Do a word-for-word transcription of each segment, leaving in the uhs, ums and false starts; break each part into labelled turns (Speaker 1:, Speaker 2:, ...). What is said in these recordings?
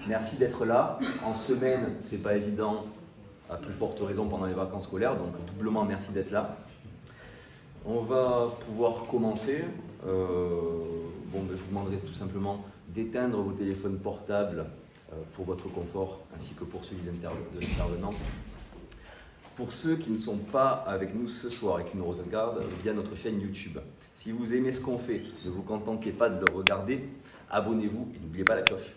Speaker 1: Merci d'être là. En semaine, c'est pas évident, à plus forte raison pendant les vacances scolaires, donc doublement merci d'être là. On va pouvoir commencer. Euh, bon, ben, je vous demanderai tout simplement d'éteindre vos téléphones portables euh, pour votre confort, ainsi que pour celui de l'intervenant. Pour ceux qui ne sont pas avec nous ce soir et qui nous regardent via notre chaîne YouTube, si vous aimez ce qu'on fait, ne vous contentez pas de le regarder, abonnez-vous et n'oubliez pas la cloche.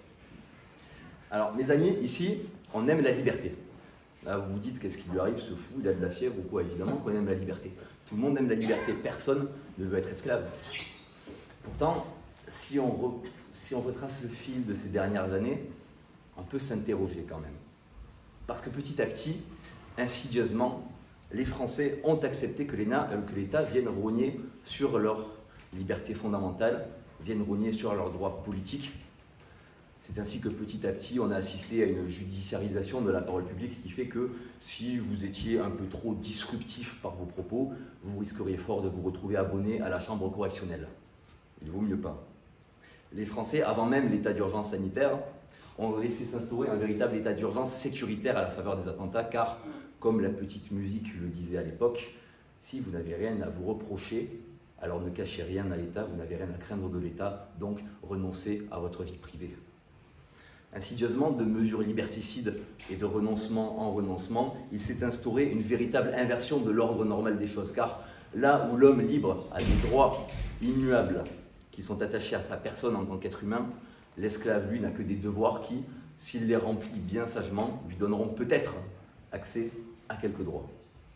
Speaker 1: Alors mes amis, ici, on aime la liberté. Là, vous vous dites, qu'est-ce qui lui arrive, ce fou, il a de la fièvre ou quoi? Évidemment qu'on aime la liberté. Tout le monde aime la liberté, personne ne veut être esclave. Pourtant, si on, re, si on retrace le fil de ces dernières années, on peut s'interroger quand même. Parce que petit à petit, insidieusement, les Français ont accepté que l'État vienne rogner sur leurs libertés fondamentales, vienne rogner sur leurs droits politiques. C'est ainsi que petit à petit, on a assisté à une judiciarisation de la parole publique qui fait que si vous étiez un peu trop disruptif par vos propos, vous risqueriez fort de vous retrouver abonné à la chambre correctionnelle. Il vaut mieux pas. Les Français, avant même l'état d'urgence sanitaire, ont laissé s'instaurer un véritable état d'urgence sécuritaire à la faveur des attentats, car, comme la petite musique le disait à l'époque, si vous n'avez rien à vous reprocher, alors ne cachez rien à l'État, vous n'avez rien à craindre de l'État, donc renoncez à votre vie privée. Insidieusement, de mesures liberticides et de renoncement en renoncement, il s'est instauré une véritable inversion de l'ordre normal des choses, car là où l'homme libre a des droits immuables qui sont attachés à sa personne en tant qu'être humain, l'esclave, lui, n'a que des devoirs qui, s'il les remplit bien sagement, lui donneront peut-être accès à quelques droits.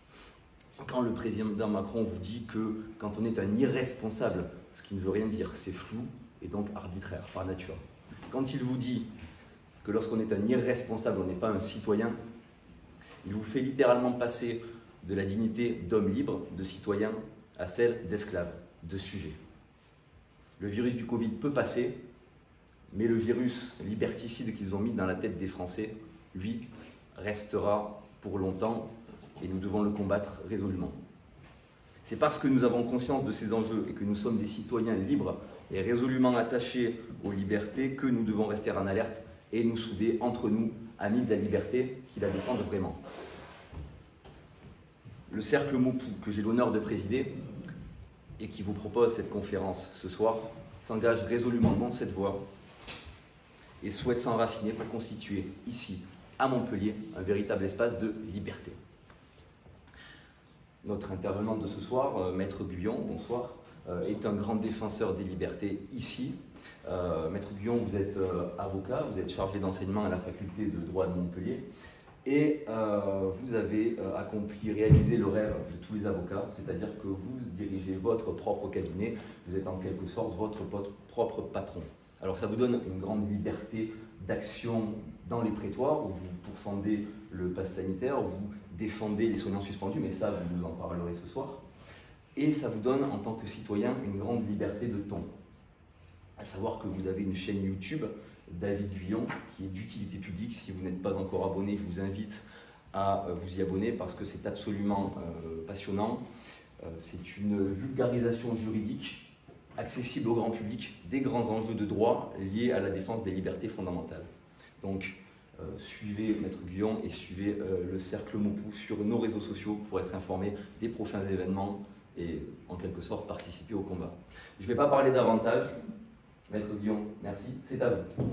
Speaker 1: Quand le président Macron vous dit que quand on est un irresponsable, ce qui ne veut rien dire, c'est flou et donc arbitraire par nature. Quand il vous dit que lorsqu'on est un irresponsable, on n'est pas un citoyen, il vous fait littéralement passer de la dignité d'homme libre, de citoyen, à celle d'esclave, de sujet. Le virus du Covid peut passer, mais le virus liberticide qu'ils ont mis dans la tête des Français, lui, restera pour longtemps et nous devons le combattre résolument. C'est parce que nous avons conscience de ces enjeux et que nous sommes des citoyens libres et résolument attachés aux libertés que nous devons rester en alerte et nous souder entre nous, amis de la liberté, qui la défendent vraiment. Le cercle Maupoux, que j'ai l'honneur de présider et qui vous propose cette conférence ce soir, s'engage résolument dans cette voie et souhaite s'enraciner pour constituer ici, à Montpellier, un véritable espace de liberté. Notre intervenante de ce soir, euh, Maître Guyon, bonsoir, euh, est un grand défenseur des libertés ici. Euh, Maître Guyon, vous êtes euh, avocat, vous êtes chargé d'enseignement à la faculté de droit de Montpellier et euh, vous avez euh, accompli, réalisé le rêve de tous les avocats, c'est-à-dire que vous dirigez votre propre cabinet, vous êtes en quelque sorte votre propre patron. Alors ça vous donne une grande liberté d'action dans les prétoires, où vous pourfendez le pass sanitaire, où vous défendez les soignants suspendus, mais ça vous nous en parlerez ce soir. Et ça vous donne en tant que citoyen une grande liberté de ton. À savoir que vous avez une chaîne YouTube, David Guyon, qui est d'utilité publique. Si vous n'êtes pas encore abonné, je vous invite à vous y abonner parce que c'est absolument euh, passionnant. Euh, c'est une vulgarisation juridique accessible au grand public des grands enjeux de droit liés à la défense des libertés fondamentales. Donc, euh, suivez Maître Guyon et suivez euh, le Cercle Maupoux sur nos réseaux sociaux pour être informé des prochains événements et, en quelque sorte, participer au combat. Je ne vais pas parler davantage. Maître Guyon, merci. C'est à vous.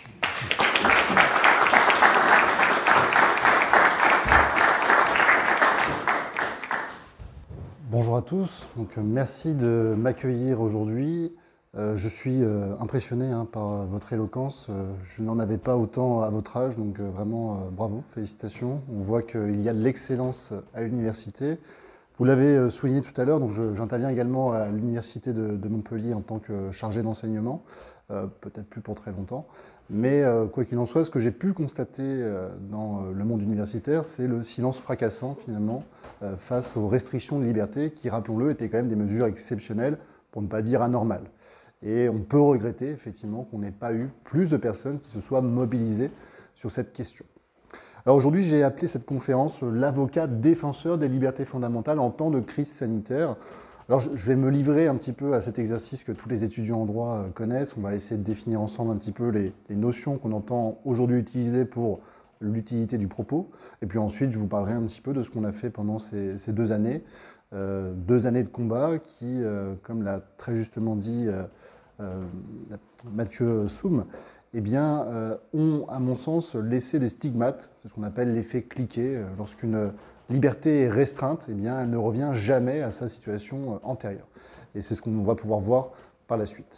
Speaker 2: Bonjour à tous, donc, merci de m'accueillir aujourd'hui. Euh, je suis euh, impressionné hein, par votre éloquence. Euh, je n'en avais pas autant à votre âge, donc euh, vraiment euh, bravo, félicitations. On voit qu'il y a de l'excellence à l'université. Vous l'avez euh, souligné tout à l'heure, donc j'interviens également à l'université de, de Montpellier en tant que chargé d'enseignement, euh, peut-être plus pour très longtemps. Mais euh, quoi qu'il en soit, ce que j'ai pu constater euh, dans euh, le monde universitaire, c'est le silence fracassant finalement euh, face aux restrictions de liberté qui, rappelons-le, étaient quand même des mesures exceptionnelles, pour ne pas dire anormales. Et on peut regretter effectivement qu'on n'ait pas eu plus de personnes qui se soient mobilisées sur cette question. Alors aujourd'hui, j'ai appelé cette conférence « L'avocat défenseur des libertés fondamentales en temps de crise sanitaire ». Alors, je, je vais me livrer un petit peu à cet exercice que tous les étudiants en droit euh, connaissent. On va essayer de définir ensemble un petit peu les, les notions qu'on entend aujourd'hui utiliser pour l'utilité du propos. Et puis ensuite, je vous parlerai un petit peu de ce qu'on a fait pendant ces, ces deux années. Euh, deux années de combat qui, euh, comme l'a très justement dit euh, euh, Mathieu Soum, eh bien, euh, ont, à mon sens, laissé des stigmates, c'est ce qu'on appelle l'effet cliquet. Lorsqu'une liberté est restreinte, eh bien, elle ne revient jamais à sa situation antérieure. Et c'est ce qu'on va pouvoir voir par la suite.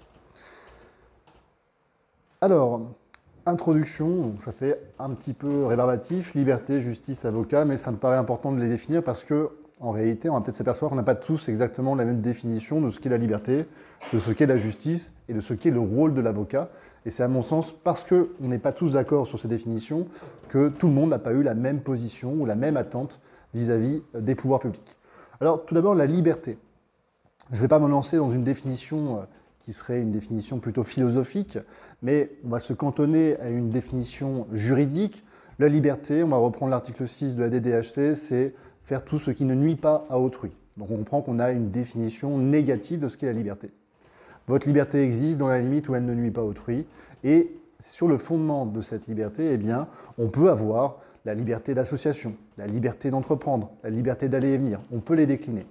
Speaker 2: Alors, introduction, ça fait un petit peu rébarbatif, liberté, justice, avocat, mais ça me paraît important de les définir parce que, en réalité, on va peut-être s'apercevoir qu'on n'a pas tous exactement la même définition de ce qu'est la liberté, de ce qu'est la justice et de ce qu'est le rôle de l'avocat. Et c'est à mon sens parce qu'on n'est pas tous d'accord sur ces définitions que tout le monde n'a pas eu la même position ou la même attente vis-à-vis des pouvoirs publics. Alors, tout d'abord, la liberté. Je ne vais pas me lancer dans une définition qui serait une définition plutôt philosophique, mais on va se cantonner à une définition juridique. La liberté, on va reprendre l'article six de la D D H C, c'est faire tout ce qui ne nuit pas à autrui. Donc on comprend qu'on a une définition négative de ce qu'est la liberté. Votre liberté existe dans la limite où elle ne nuit pas à autrui, et sur le fondement de cette liberté, eh bien, on peut avoir la liberté d'association, la liberté d'entreprendre, la liberté d'aller et venir. On peut les décliner.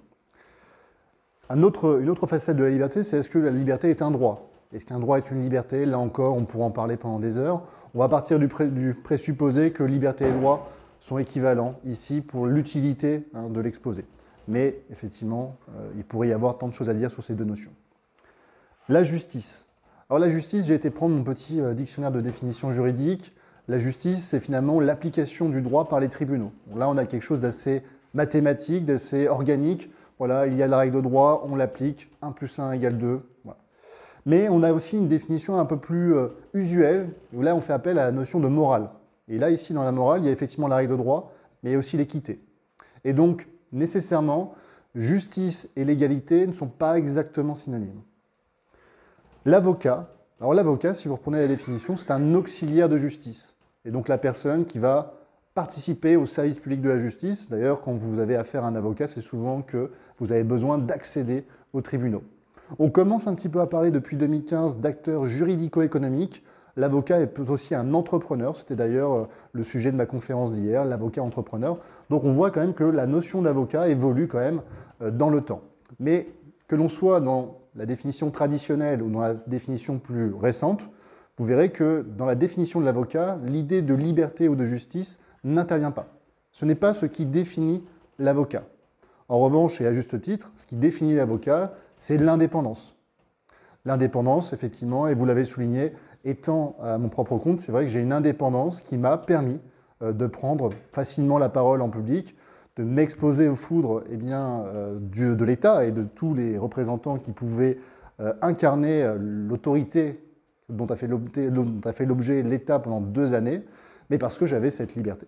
Speaker 2: Un autre, une autre facette de la liberté, c'est est-ce que la liberté est un droit? Est-ce qu'un droit est une liberté? Là encore, on pourra en parler pendant des heures. On va partir du, pré, du présupposé que liberté et droit sont équivalents ici pour l'utilité hein, de l'exposé. Mais effectivement, euh, il pourrait y avoir tant de choses à dire sur ces deux notions. La justice. Alors la justice, j'ai été prendre mon petit euh, dictionnaire de définition juridique. La justice, c'est finalement l'application du droit par les tribunaux. Bon, là, on a quelque chose d'assez mathématique, d'assez organique. Voilà, il y a la règle de droit, on l'applique, un plus un égale deux. Voilà. Mais on a aussi une définition un peu plus euh, usuelle, où là on fait appel à la notion de morale. Et là, ici, dans la morale, il y a effectivement la règle de droit, mais il y a aussi l'équité. Et donc, nécessairement, justice et légalité ne sont pas exactement synonymes. L'avocat, alors l'avocat, si vous reprenez la définition, c'est un auxiliaire de justice. Et donc la personne qui va participer au service public de la justice. D'ailleurs, quand vous avez affaire à un avocat, c'est souvent que vous avez besoin d'accéder aux tribunaux. On commence un petit peu à parler depuis deux mille quinze d'acteurs juridico-économiques. L'avocat est aussi un entrepreneur. C'était d'ailleurs le sujet de ma conférence d'hier, l'avocat entrepreneur. Donc on voit quand même que la notion d'avocat évolue quand même dans le temps. Mais que l'on soit dans la définition traditionnelle ou dans la définition plus récente, vous verrez que dans la définition de l'avocat, l'idée de liberté ou de justice n'intervient pas. Ce n'est pas ce qui définit l'avocat. En revanche, et à juste titre, ce qui définit l'avocat, c'est l'indépendance. L'indépendance, effectivement, et vous l'avez souligné, étant à mon propre compte, c'est vrai que j'ai une indépendance qui m'a permis de prendre facilement la parole en public, de m'exposer aux foudres eh bien, euh, du, de l'État et de tous les représentants qui pouvaient euh, incarner euh, l'autorité dont a fait l'objet l'État pendant deux années, mais parce que j'avais cette liberté.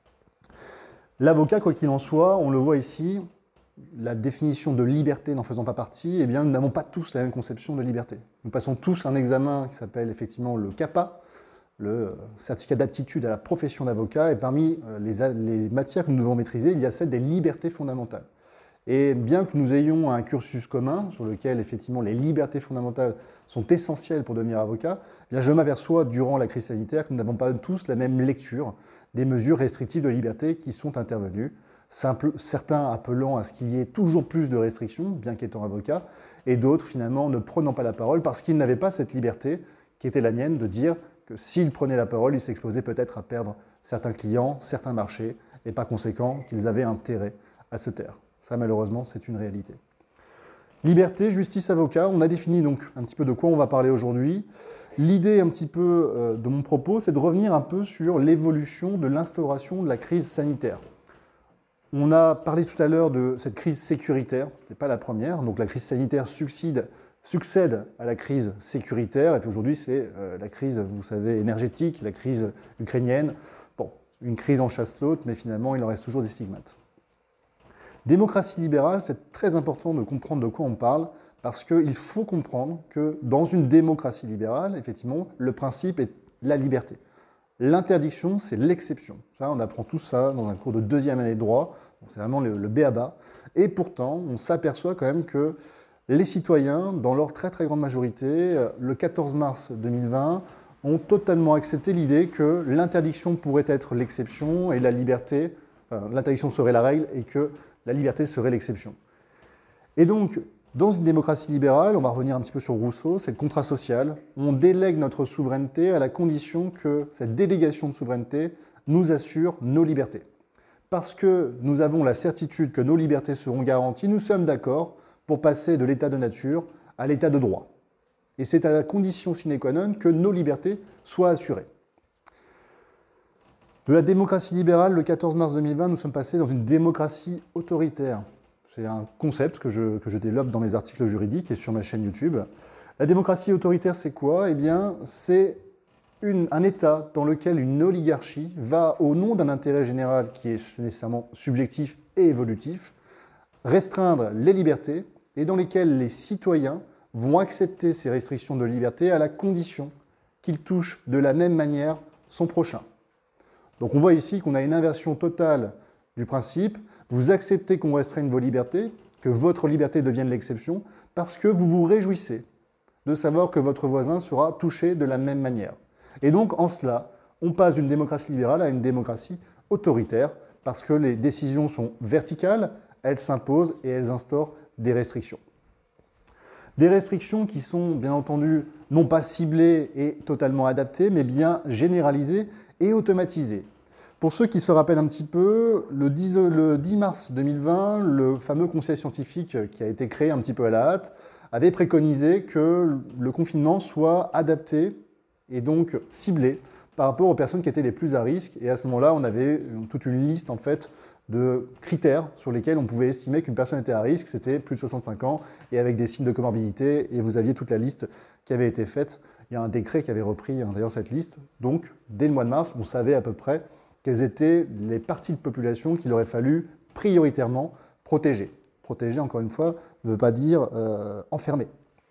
Speaker 2: L'avocat, quoi qu'il en soit, on le voit ici, la définition de liberté n'en faisant pas partie, eh bien, nous n'avons pas tous la même conception de liberté. Nous passons tous un examen qui s'appelle effectivement le CAPA, le certificat d'aptitude à la profession d'avocat, et parmi les, les matières que nous devons maîtriser, il y a celle des libertés fondamentales. Et bien que nous ayons un cursus commun, sur lequel effectivement les libertés fondamentales sont essentielles pour devenir avocat, eh bien je m'aperçois durant la crise sanitaire que nous n'avons pas tous la même lecture des mesures restrictives de liberté qui sont intervenues, simple, certains appelant à ce qu'il y ait toujours plus de restrictions, bien qu'étant avocat, et d'autres finalement ne prenant pas la parole parce qu'ils n'avaient pas cette liberté qui était la mienne de dire que s'ils prenaient la parole, ils s'exposaient peut-être à perdre certains clients, certains marchés, et par conséquent qu'ils avaient intérêt à se taire. Ça, malheureusement, c'est une réalité. Liberté, justice, avocat, on a défini donc un petit peu de quoi on va parler aujourd'hui. L'idée un petit peu euh, de mon propos, c'est de revenir un peu sur l'évolution de l'instauration de la crise sanitaire. On a parlé tout à l'heure de cette crise sécuritaire, ce n'est pas la première, donc la crise sanitaire succède, succède à la crise sécuritaire, et puis aujourd'hui c'est euh, la crise, vous savez, énergétique, la crise ukrainienne. Bon, une crise en chasse l'autre, mais finalement il en reste toujours des stigmates. Démocratie libérale, c'est très important de comprendre de quoi on parle, parce qu'il faut comprendre que dans une démocratie libérale, effectivement, le principe est la liberté. L'interdiction, c'est l'exception. Ça, on apprend tout ça dans un cours de deuxième année de droit, c'est vraiment le, le b a ba. Et pourtant, on s'aperçoit quand même que les citoyens, dans leur très très grande majorité, le quatorze mars deux mille vingt, ont totalement accepté l'idée que l'interdiction pourrait être l'exception et la liberté, enfin, l'interdiction serait la règle et que la liberté serait l'exception. Et donc, dans une démocratie libérale, on va revenir un petit peu sur Rousseau, c'est le contrat social. On délègue notre souveraineté à la condition que cette délégation de souveraineté nous assure nos libertés. Parce que nous avons la certitude que nos libertés seront garanties, nous sommes d'accord pour passer de l'état de nature à l'état de droit. Et c'est à la condition sine qua non que nos libertés soient assurées. De la démocratie libérale, le quatorze mars deux mille vingt, nous sommes passés dans une démocratie autoritaire. C'est un concept que je, que je développe dans mes articles juridiques et sur ma chaîne YouTube. La démocratie autoritaire, c'est quoi? Eh bien, c'est un État dans lequel une oligarchie va, au nom d'un intérêt général qui est nécessairement subjectif et évolutif, restreindre les libertés et dans lesquelles les citoyens vont accepter ces restrictions de liberté à la condition qu'ils touchent de la même manière son prochain. Donc on voit ici qu'on a une inversion totale du principe. Vous acceptez qu'on restreigne vos libertés, que votre liberté devienne l'exception, parce que vous vous réjouissez de savoir que votre voisin sera touché de la même manière. Et donc en cela, on passe d'une démocratie libérale à une démocratie autoritaire, parce que les décisions sont verticales, elles s'imposent et elles instaurent des restrictions. Des restrictions qui sont bien entendu non pas ciblées et totalement adaptées, mais bien généralisées et automatisées. Pour ceux qui se rappellent un petit peu, le dix mars deux mille vingt, le fameux conseil scientifique qui a été créé un petit peu à la hâte avait préconisé que le confinement soit adapté et donc ciblé par rapport aux personnes qui étaient les plus à risque. Et à ce moment-là, on avait toute une liste en fait de critères sur lesquels on pouvait estimer qu'une personne était à risque, c'était plus de soixante-cinq ans et avec des signes de comorbidité, et vous aviez toute la liste qui avait été faite. Il y a un décret qui avait repris hein, d'ailleurs cette liste. Donc, dès le mois de mars, on savait à peu près quelles étaient les parties de population qu'il aurait fallu prioritairement protéger. Protéger, encore une fois, ne veut pas dire euh, enfermer.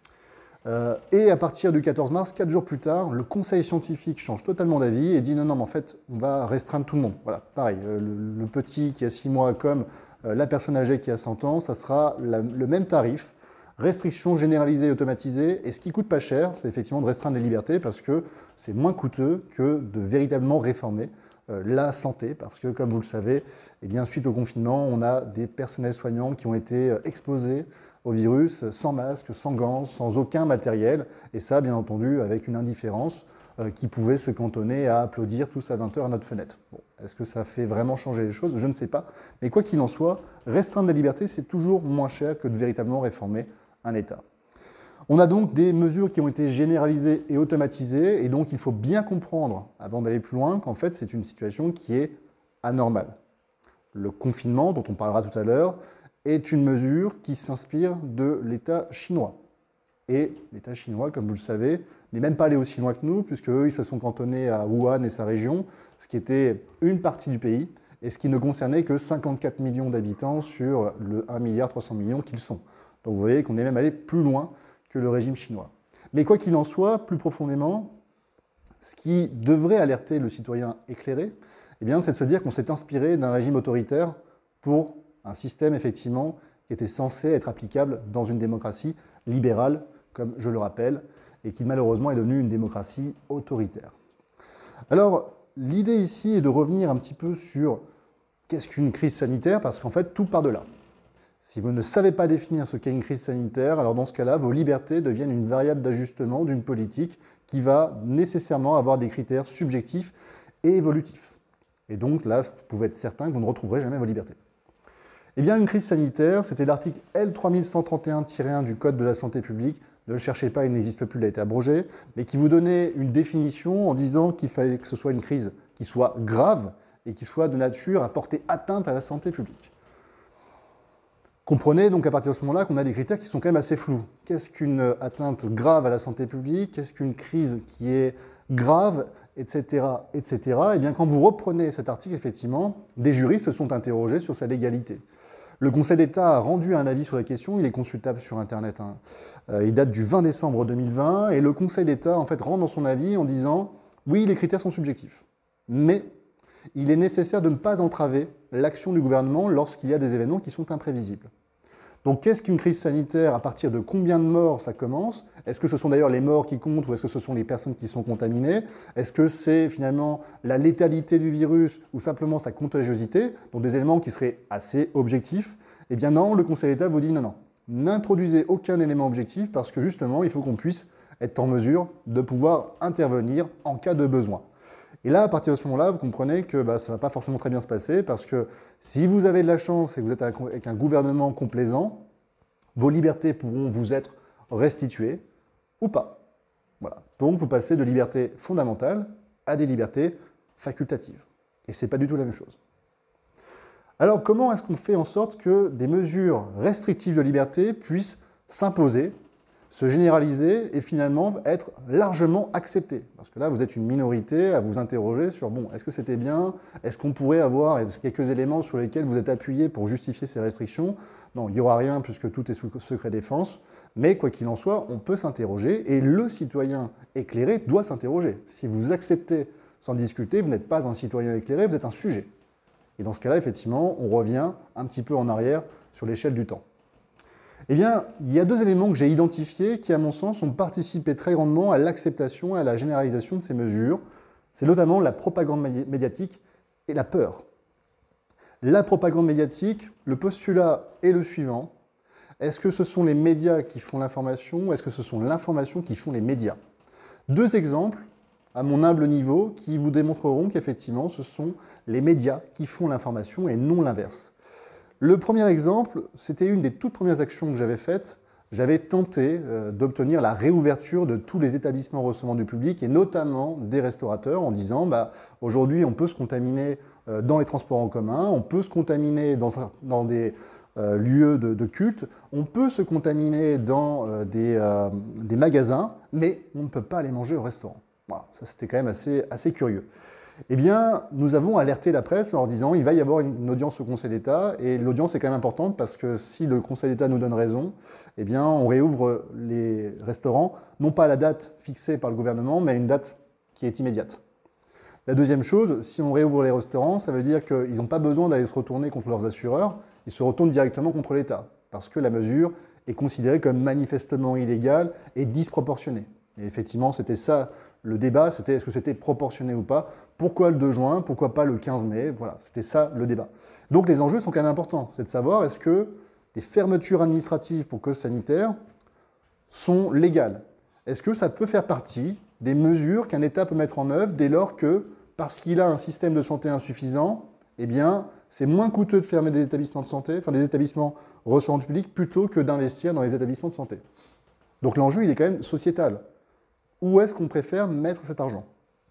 Speaker 2: Euh, et à partir du quatorze mars, quatre jours plus tard, le conseil scientifique change totalement d'avis et dit non, non, mais en fait, on va restreindre tout le monde. Voilà, pareil, euh, le, le petit qui a six mois comme euh, la personne âgée qui a cent ans, ça sera la, le même tarif, restriction généralisée et automatisée. Et ce qui coûte pas cher, c'est effectivement de restreindre les libertés parce que c'est moins coûteux que de véritablement réformer euh, la santé. Parce que, comme vous le savez, eh bien, suite au confinement, on a des personnels soignants qui ont été euh, exposés au virus, sans masque, sans gants, sans aucun matériel, et ça, bien entendu, avec une indifférence euh, qui pouvait se cantonner à applaudir tous à vingt heures à notre fenêtre. Bon, est-ce que ça fait vraiment changer les choses? Je ne sais pas. Mais quoi qu'il en soit, restreindre la liberté, c'est toujours moins cher que de véritablement réformer un État. On a donc des mesures qui ont été généralisées et automatisées, et donc il faut bien comprendre, avant d'aller plus loin, qu'en fait, c'est une situation qui est anormale. Le confinement, dont on parlera tout à l'heure, est une mesure qui s'inspire de l'État chinois. Et l'État chinois, comme vous le savez, n'est même pas allé aussi loin que nous, puisque eux, ils se sont cantonnés à Wuhan et sa région, ce qui était une partie du pays, et ce qui ne concernait que cinquante-quatre millions d'habitants sur le un virgule trois milliard qu'ils sont. Donc vous voyez qu'on est même allé plus loin que le régime chinois. Mais quoi qu'il en soit, plus profondément, ce qui devrait alerter le citoyen éclairé, eh bien, c'est de se dire qu'on s'est inspiré d'un régime autoritaire pour un système, effectivement, qui était censé être applicable dans une démocratie libérale, comme je le rappelle, et qui malheureusement est devenue une démocratie autoritaire. Alors, l'idée ici est de revenir un petit peu sur qu'est-ce qu'une crise sanitaire, parce qu'en fait, tout part de là. Si vous ne savez pas définir ce qu'est une crise sanitaire, alors dans ce cas-là, vos libertés deviennent une variable d'ajustement d'une politique qui va nécessairement avoir des critères subjectifs et évolutifs. Et donc là, vous pouvez être certain que vous ne retrouverez jamais vos libertés. Eh bien, une crise sanitaire, c'était l'article L trois mille cent trente et un tiret un du Code de la santé publique. Ne le cherchez pas, il n'existe plus, il a été abrogé, mais qui vous donnait une définition en disant qu'il fallait que ce soit une crise qui soit grave et qui soit de nature à porter atteinte à la santé publique. Comprenez donc à partir de ce moment-là qu'on a des critères qui sont quand même assez flous. Qu'est-ce qu'une atteinte grave à la santé publique? Qu'est-ce qu'une crise qui est grave, et cetera, et cetera. Et bien, quand vous reprenez cet article, effectivement, des juristes se sont interrogés sur sa légalité. Le Conseil d'État a rendu un avis sur la question, il est consultable sur Internet. Hein. Euh, il date du vingt décembre deux mille vingt, et le Conseil d'État en fait rend dans son avis en disant « Oui, les critères sont subjectifs, mais il est nécessaire de ne pas entraver l'action du gouvernement lorsqu'il y a des événements qui sont imprévisibles. Donc qu'est-ce qu'une crise sanitaire? À partir de combien de morts ça commence? Est-ce que ce sont d'ailleurs les morts qui comptent ou est-ce que ce sont les personnes qui sont contaminées? Est-ce que c'est finalement la létalité du virus ou simplement sa contagiosité? Donc des éléments qui seraient assez objectifs. Eh bien non, le Conseil d'État vous dit non, non. N'introduisez aucun élément objectif parce que justement, il faut qu'on puisse être en mesure de pouvoir intervenir en cas de besoin. Et là, à partir de ce moment-là, vous comprenez que bah, ça ne va pas forcément très bien se passer parce que si vous avez de la chance et que vous êtes avec un gouvernement complaisant, vos libertés pourront vous être restituées ou pas. Voilà. Donc, vous passez de libertés fondamentales à des libertés facultatives. Et ce n'est pas du tout la même chose. Alors, comment est-ce qu'on fait en sorte que des mesures restrictives de liberté puissent s'imposer, se généraliser et finalement être largement acceptées? Parce que là, vous êtes une minorité à vous interroger sur, bon, est-ce que c'était bien? Est-ce qu'on pourrait avoir quelques éléments sur lesquels vous êtes appuyé pour justifier ces restrictions? Non, il n'y aura rien puisque tout est sous secret défense. Mais quoi qu'il en soit, on peut s'interroger et le citoyen éclairé doit s'interroger. Si vous acceptez sans discuter, vous n'êtes pas un citoyen éclairé, vous êtes un sujet. Et dans ce cas-là, effectivement, on revient un petit peu en arrière sur l'échelle du temps. Eh bien, il y a deux éléments que j'ai identifiés qui, à mon sens, ont participé très grandement à l'acceptation et à la généralisation de ces mesures. C'est notamment la propagande médiatique et la peur. La propagande médiatique, le postulat est le suivant. Est-ce que ce sont les médias qui font l'information ou est-ce que ce sont l'information qui font les médias? Deux exemples, à mon humble niveau, qui vous démontreront qu'effectivement, ce sont les médias qui font l'information et non l'inverse. Le premier exemple, c'était une des toutes premières actions que j'avais faites. J'avais tenté euh, d'obtenir la réouverture de tous les établissements recevant du public et notamment des restaurateurs en disant bah, aujourd'hui on peut se contaminer euh, dans les transports en commun, on peut se contaminer dans, dans des euh, lieux de, de culte, on peut se contaminer dans euh, des, euh, des magasins, mais on ne peut pas aller manger au restaurant. Voilà, ça c'était quand même assez, assez curieux. Eh bien, nous avons alerté la presse en leur disant qu'il va y avoir une audience au Conseil d'État, et l'audience est quand même importante parce que si le Conseil d'État nous donne raison, eh bien, on réouvre les restaurants, non pas à la date fixée par le gouvernement, mais à une date qui est immédiate. La deuxième chose, si on réouvre les restaurants, ça veut dire qu'ils n'ont pas besoin d'aller se retourner contre leurs assureurs, ils se retournent directement contre l'État, parce que la mesure est considérée comme manifestement illégale et disproportionnée. Et effectivement, c'était ça le débat, c'était est-ce que c'était proportionné ou pas? Pourquoi le deux juin? Pourquoi pas le quinze mai? Voilà, c'était ça le débat. Donc les enjeux sont quand même importants. C'est de savoir est-ce que des fermetures administratives pour cause sanitaire sont légales? Est-ce que ça peut faire partie des mesures qu'un État peut mettre en œuvre dès lors que, parce qu'il a un système de santé insuffisant, eh bien, c'est moins coûteux de fermer des établissements de santé, enfin des établissements recevant du public, plutôt que d'investir dans les établissements de santé. Donc l'enjeu, il est quand même sociétal. Où est-ce qu'on préfère mettre cet argent?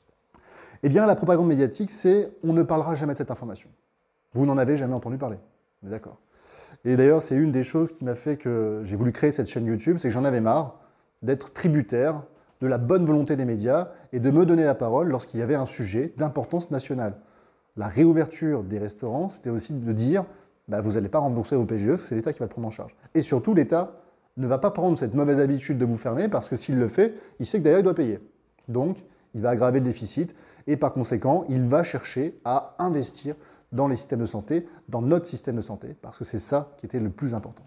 Speaker 2: Eh bien, la propagande médiatique, c'est on ne parlera jamais de cette information. Vous n'en avez jamais entendu parler. D'accord. Et d'ailleurs, c'est une des choses qui m'a fait que j'ai voulu créer cette chaîne YouTube, c'est que j'en avais marre d'être tributaire de la bonne volonté des médias et de me donner la parole lorsqu'il y avait un sujet d'importance nationale. La réouverture des restaurants, c'était aussi de dire bah, vous n'allez pas rembourser vos P G E, c'est l'État qui va le prendre en charge. Et surtout, l'État ne va pas prendre cette mauvaise habitude de vous fermer parce que s'il le fait, il sait que d'ailleurs il doit payer. Donc, il va aggraver le déficit et par conséquent, il va chercher à investir dans les systèmes de santé, dans notre système de santé, parce que c'est ça qui était le plus important.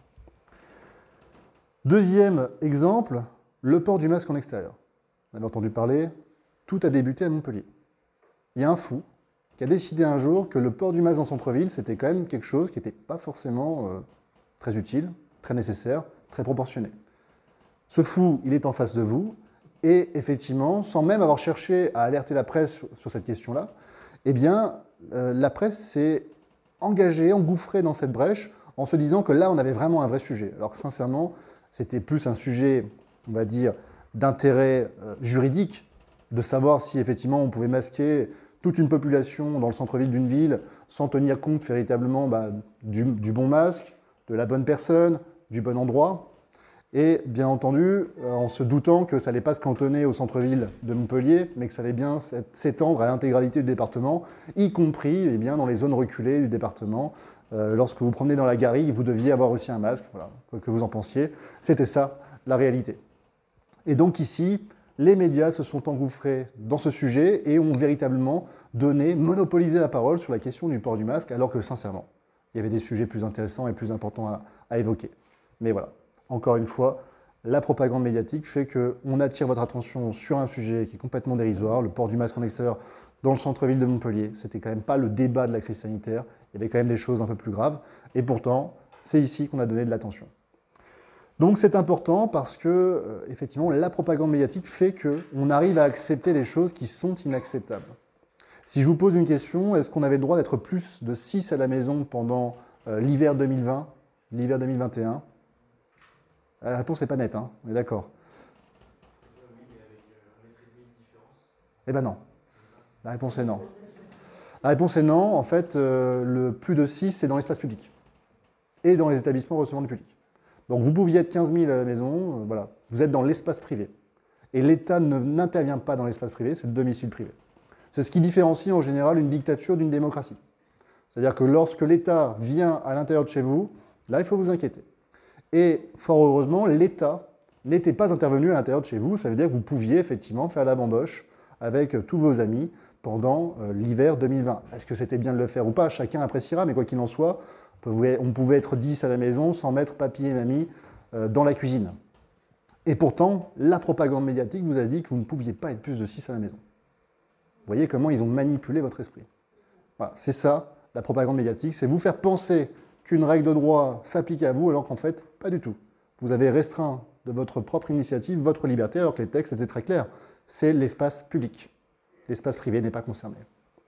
Speaker 2: Deuxième exemple, le port du masque en extérieur. Vous avez entendu parler, tout a débuté à Montpellier. Il y a un fou qui a décidé un jour que le port du masque en centre-ville, c'était quand même quelque chose qui n'était pas forcément euh, très utile, très nécessaire, très proportionné. Ce fou, il est en face de vous, et effectivement, sans même avoir cherché à alerter la presse sur, sur cette question-là, eh bien, euh, la presse s'est engagée, engouffrée dans cette brèche, en se disant que là, on avait vraiment un vrai sujet. Alors que sincèrement, c'était plus un sujet, on va dire, d'intérêt euh, juridique, de savoir si effectivement on pouvait masquer toute une population dans le centre-ville d'une ville sans tenir compte véritablement bah, du, du bon masque, de la bonne personne, du bon endroit. Et bien entendu, euh, en se doutant que ça n'allait pas se cantonner au centre-ville de Montpellier, mais que ça allait bien s'étendre à l'intégralité du département, y compris eh bien, dans les zones reculées du département. Euh, lorsque vous promenez dans la garrigue, vous deviez avoir aussi un masque, voilà, quoi que vous en pensiez. C'était ça, la réalité. Et donc ici, les médias se sont engouffrés dans ce sujet et ont véritablement donné, monopolisé la parole sur la question du port du masque, alors que sincèrement, il y avait des sujets plus intéressants et plus importants à, à évoquer. Mais voilà, encore une fois, la propagande médiatique fait qu'on attire votre attention sur un sujet qui est complètement dérisoire, le port du masque en extérieur dans le centre-ville de Montpellier. C'était quand même pas le débat de la crise sanitaire, il y avait quand même des choses un peu plus graves, et pourtant, c'est ici qu'on a donné de l'attention. Donc c'est important parce que, euh, effectivement, la propagande médiatique fait qu'on arrive à accepter des choses qui sont inacceptables. Si je vous pose une question, est-ce qu'on avait le droit d'être plus de six à la maison pendant euh, l'hiver deux mille vingt, l'hiver deux mille vingt et un? La réponse n'est pas nette, hein, on est d'accord. Eh ben non. La réponse est non. La réponse est non. En fait, euh, le plus de six, c'est dans l'espace public et dans les établissements recevant du public. Donc vous pouviez être quinze mille à la maison, euh, voilà, vous êtes dans l'espace privé. Et l'État n'intervient pas dans l'espace privé, c'est le domicile privé. C'est ce qui différencie en général une dictature d'une démocratie. C'est-à-dire que lorsque l'État vient à l'intérieur de chez vous, là, il faut vous inquiéter. Et fort heureusement, l'État n'était pas intervenu à l'intérieur de chez vous. Ça veut dire que vous pouviez effectivement faire la bamboche avec tous vos amis pendant euh, l'hiver deux mille vingt. Est-ce que c'était bien de le faire ou pas? Chacun appréciera, mais quoi qu'il en soit, on pouvait être dix à la maison sans mettre papy et mamie euh, dans la cuisine. Et pourtant, la propagande médiatique vous a dit que vous ne pouviez pas être plus de six à la maison. Vous voyez comment ils ont manipulé votre esprit. Voilà, c'est ça, la propagande médiatique, c'est vous faire penser qu'une règle de droit s'applique à vous, alors qu'en fait, pas du tout. Vous avez restreint de votre propre initiative votre liberté, alors que les textes étaient très clairs. C'est l'espace public. L'espace privé n'est pas concerné.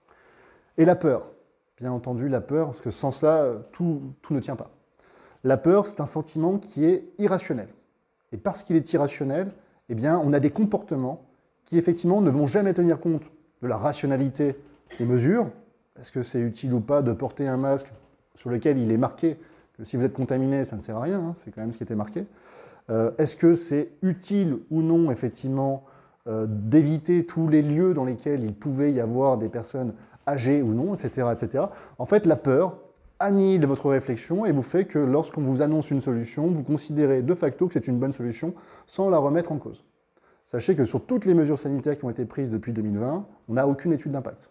Speaker 2: Et la peur. Bien entendu, la peur, parce que sans ça, tout, tout ne tient pas. La peur, c'est un sentiment qui est irrationnel. Et parce qu'il est irrationnel, eh bien, on a des comportements qui, effectivement, ne vont jamais tenir compte de la rationalité des mesures. Est-ce que c'est utile ou pas de porter un masque sur lequel il est marqué que si vous êtes contaminé, ça ne sert à rien, hein, c'est quand même ce qui était marqué. Euh, Est-ce que c'est utile ou non, effectivement, euh, d'éviter tous les lieux dans lesquels il pouvait y avoir des personnes âgées ou non, et cetera, et cetera. En fait, la peur annihile votre réflexion et vous fait que lorsqu'on vous annonce une solution, vous considérez de facto que c'est une bonne solution sans la remettre en cause. Sachez que sur toutes les mesures sanitaires qui ont été prises depuis deux mille vingt, on n'a aucune étude d'impact.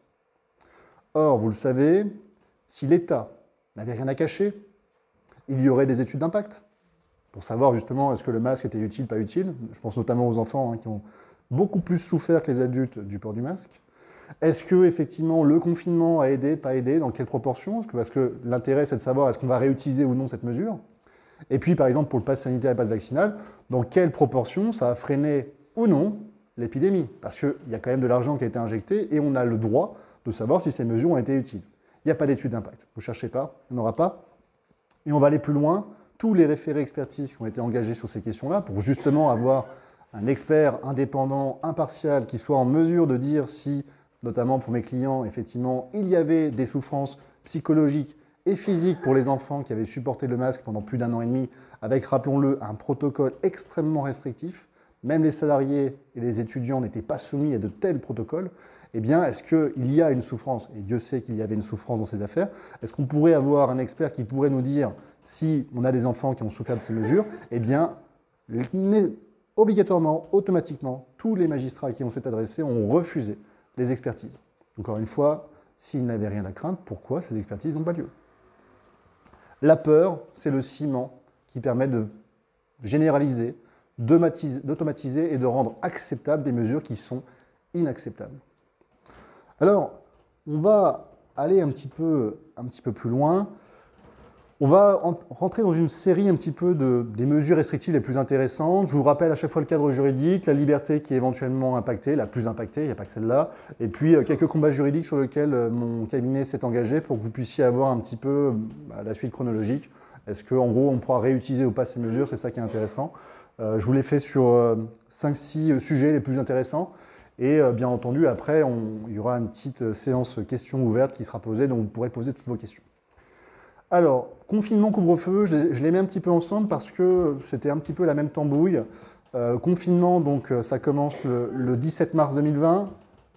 Speaker 2: Or, vous le savez, si l'État n'avait rien à cacher, il y aurait des études d'impact pour savoir justement est-ce que le masque était utile, pas utile. Je pense notamment aux enfants hein, qui ont beaucoup plus souffert que les adultes du port du masque. Est-ce que effectivement le confinement a aidé, pas aidé, dans quelle proportion? Parce que l'intérêt c'est de savoir est-ce qu'on va réutiliser ou non cette mesure. Et puis par exemple pour le pass sanitaire et le pass vaccinal, dans quelle proportion ça a freiné ou non l'épidémie? Parce qu'il y a quand même de l'argent qui a été injecté et on a le droit de savoir si ces mesures ont été utiles. Il n'y a pas d'étude d'impact. Vous ne cherchez pas, il n'y en aura pas. Et on va aller plus loin. Tous les référés expertises qui ont été engagés sur ces questions-là, pour justement avoir un expert indépendant, impartial, qui soit en mesure de dire si, notamment pour mes clients, effectivement, il y avait des souffrances psychologiques et physiques pour les enfants qui avaient supporté le masque pendant plus d'un an et demi, avec, rappelons-le, un protocole extrêmement restrictif. Même les salariés et les étudiants n'étaient pas soumis à de tels protocoles. Eh bien, est-ce qu'il y a une souffrance, et Dieu sait qu'il y avait une souffrance dans ces affaires, est-ce qu'on pourrait avoir un expert qui pourrait nous dire si on a des enfants qui ont souffert de ces mesures? Eh bien, obligatoirement, automatiquement, tous les magistrats qui ont s'est adressés ont refusé les expertises. Encore une fois, s'ils n'avaient rien à craindre, pourquoi ces expertises n'ont pas lieu? La peur, c'est le ciment qui permet de généraliser, d'automatiser et de rendre acceptables des mesures qui sont inacceptables. Alors, on va aller un petit peu, un petit peu plus loin. On va en, rentrer dans une série un petit peu de, des mesures restrictives les plus intéressantes. Je vous rappelle à chaque fois le cadre juridique, la liberté qui est éventuellement impactée, la plus impactée, il n'y a pas que celle-là, et puis euh, quelques combats juridiques sur lesquels euh, mon cabinet s'est engagé pour que vous puissiez avoir un petit peu bah, la suite chronologique. Est-ce qu'en gros on pourra réutiliser ou pas ces mesures? C'est ça qui est intéressant. Euh, je vous l'ai fait sur euh, cinq six sujets les plus intéressants. Et euh, bien entendu, après, on, il y aura une petite euh, séance questions ouvertes qui sera posée, donc vous pourrez poser toutes vos questions. Alors, confinement, couvre-feu, je, je les mets un petit peu ensemble parce que c'était un petit peu la même tambouille. Euh, confinement, donc ça commence le, le dix-sept mars deux mille vingt.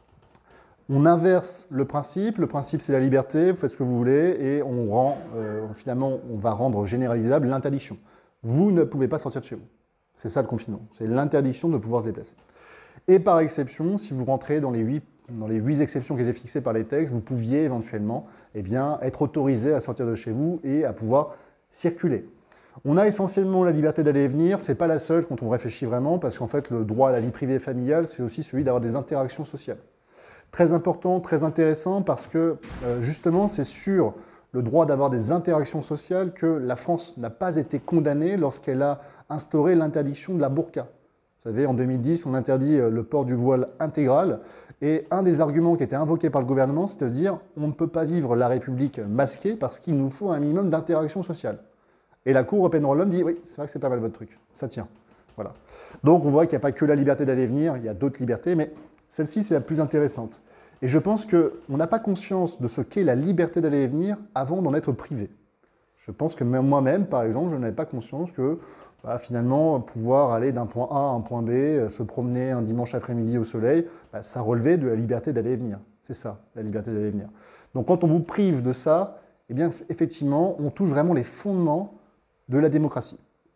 Speaker 2: On inverse le principe. Le principe, c'est la liberté, vous faites ce que vous voulez, et on rend, euh, finalement, on va rendre généralisable l'interdiction. Vous ne pouvez pas sortir de chez vous. C'est ça le confinement, c'est l'interdiction de pouvoir se déplacer. Et par exception, si vous rentrez dans les huit, dans les huit exceptions qui étaient fixées par les textes, vous pouviez éventuellement eh bien, être autorisé à sortir de chez vous et à pouvoir circuler. On a essentiellement la liberté d'aller et venir, ce n'est pas la seule quand on réfléchit vraiment, parce qu'en fait le droit à la vie privée et familiale, c'est aussi celui d'avoir des interactions sociales. Très important, très intéressant, parce que euh, justement c'est sur le droit d'avoir des interactions sociales que la France n'a pas été condamnée lorsqu'elle a instauré l'interdiction de la burqa. Vous savez, en deux mille dix, on interdit le port du voile intégral, et un des arguments qui était invoqué par le gouvernement, c'est de dire on ne peut pas vivre la République masquée parce qu'il nous faut un minimum d'interaction sociale. Et la Cour européenne des droits de l'homme dit oui, c'est vrai que c'est pas mal votre truc, ça tient. Voilà. Donc on voit qu'il n'y a pas que la liberté d'aller et venir, il y a d'autres libertés, mais celle-ci c'est la plus intéressante. Et je pense qu'on n'a pas conscience de ce qu'est la liberté d'aller et venir avant d'en être privé. Je pense que même moi-même, par exemple, je n'avais pas conscience que bah, finalement, pouvoir aller d'un point A à un point B, se promener un dimanche après-midi au soleil, bah, ça relevait de la liberté d'aller et venir. C'est ça, la liberté d'aller et venir. Donc quand on vous prive de ça, eh bien, effectivement, on touche vraiment les fondements de la démocratie.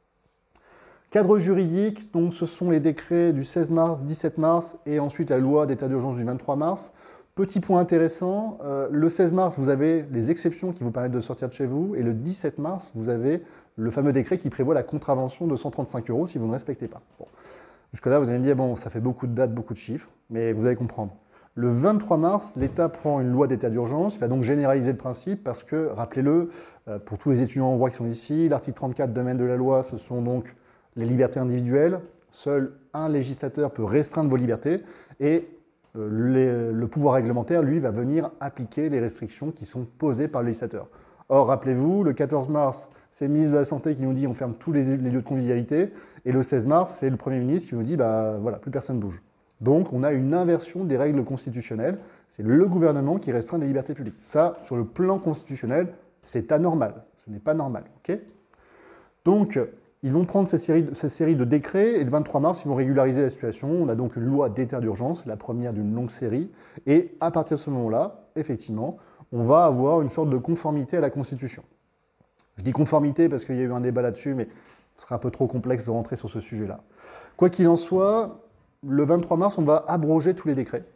Speaker 2: Cadre juridique, donc ce sont les décrets du seize mars, dix-sept mars et ensuite la loi d'état d'urgence du vingt-trois mars. Petit point intéressant, euh, le seize mars, vous avez les exceptions qui vous permettent de sortir de chez vous, et le dix-sept mars, vous avez le fameux décret qui prévoit la contravention de cent trente-cinq euros si vous ne respectez pas. Bon. Jusque-là, vous allez me dire, bon, ça fait beaucoup de dates, beaucoup de chiffres, mais vous allez comprendre. Le vingt-trois mars, l'État prend une loi d'état d'urgence, il va donc généraliser le principe parce que, rappelez-le, euh, pour tous les étudiants en droit qui sont ici, l'article trente-quatre, domaine de la loi, ce sont donc les libertés individuelles. Seul un législateur peut restreindre vos libertés, et Les, le pouvoir réglementaire, lui, va venir appliquer les restrictions qui sont posées par le législateur. Or, rappelez-vous, le quatorze mars, c'est le ministre de la Santé qui nous dit on ferme tous les, les lieux de convivialité, et le seize mars, c'est le Premier ministre qui nous dit bah voilà, plus personne bouge. Donc, on a une inversion des règles constitutionnelles, c'est le gouvernement qui restreint les libertés publiques. Ça, sur le plan constitutionnel, c'est anormal, ce n'est pas normal. Okay, donc, ils vont prendre ces séries, ces séries de décrets et le vingt-trois mars, ils vont régulariser la situation. On a donc une loi d'état d'urgence, la première d'une longue série. Et à partir de ce moment-là, effectivement, on va avoir une sorte de conformité à la Constitution. Je dis conformité parce qu'il y a eu un débat là-dessus, mais ce serait un peu trop complexe de rentrer sur ce sujet-là. Quoi qu'il en soit, le vingt-trois mars, on va abroger tous les décrets.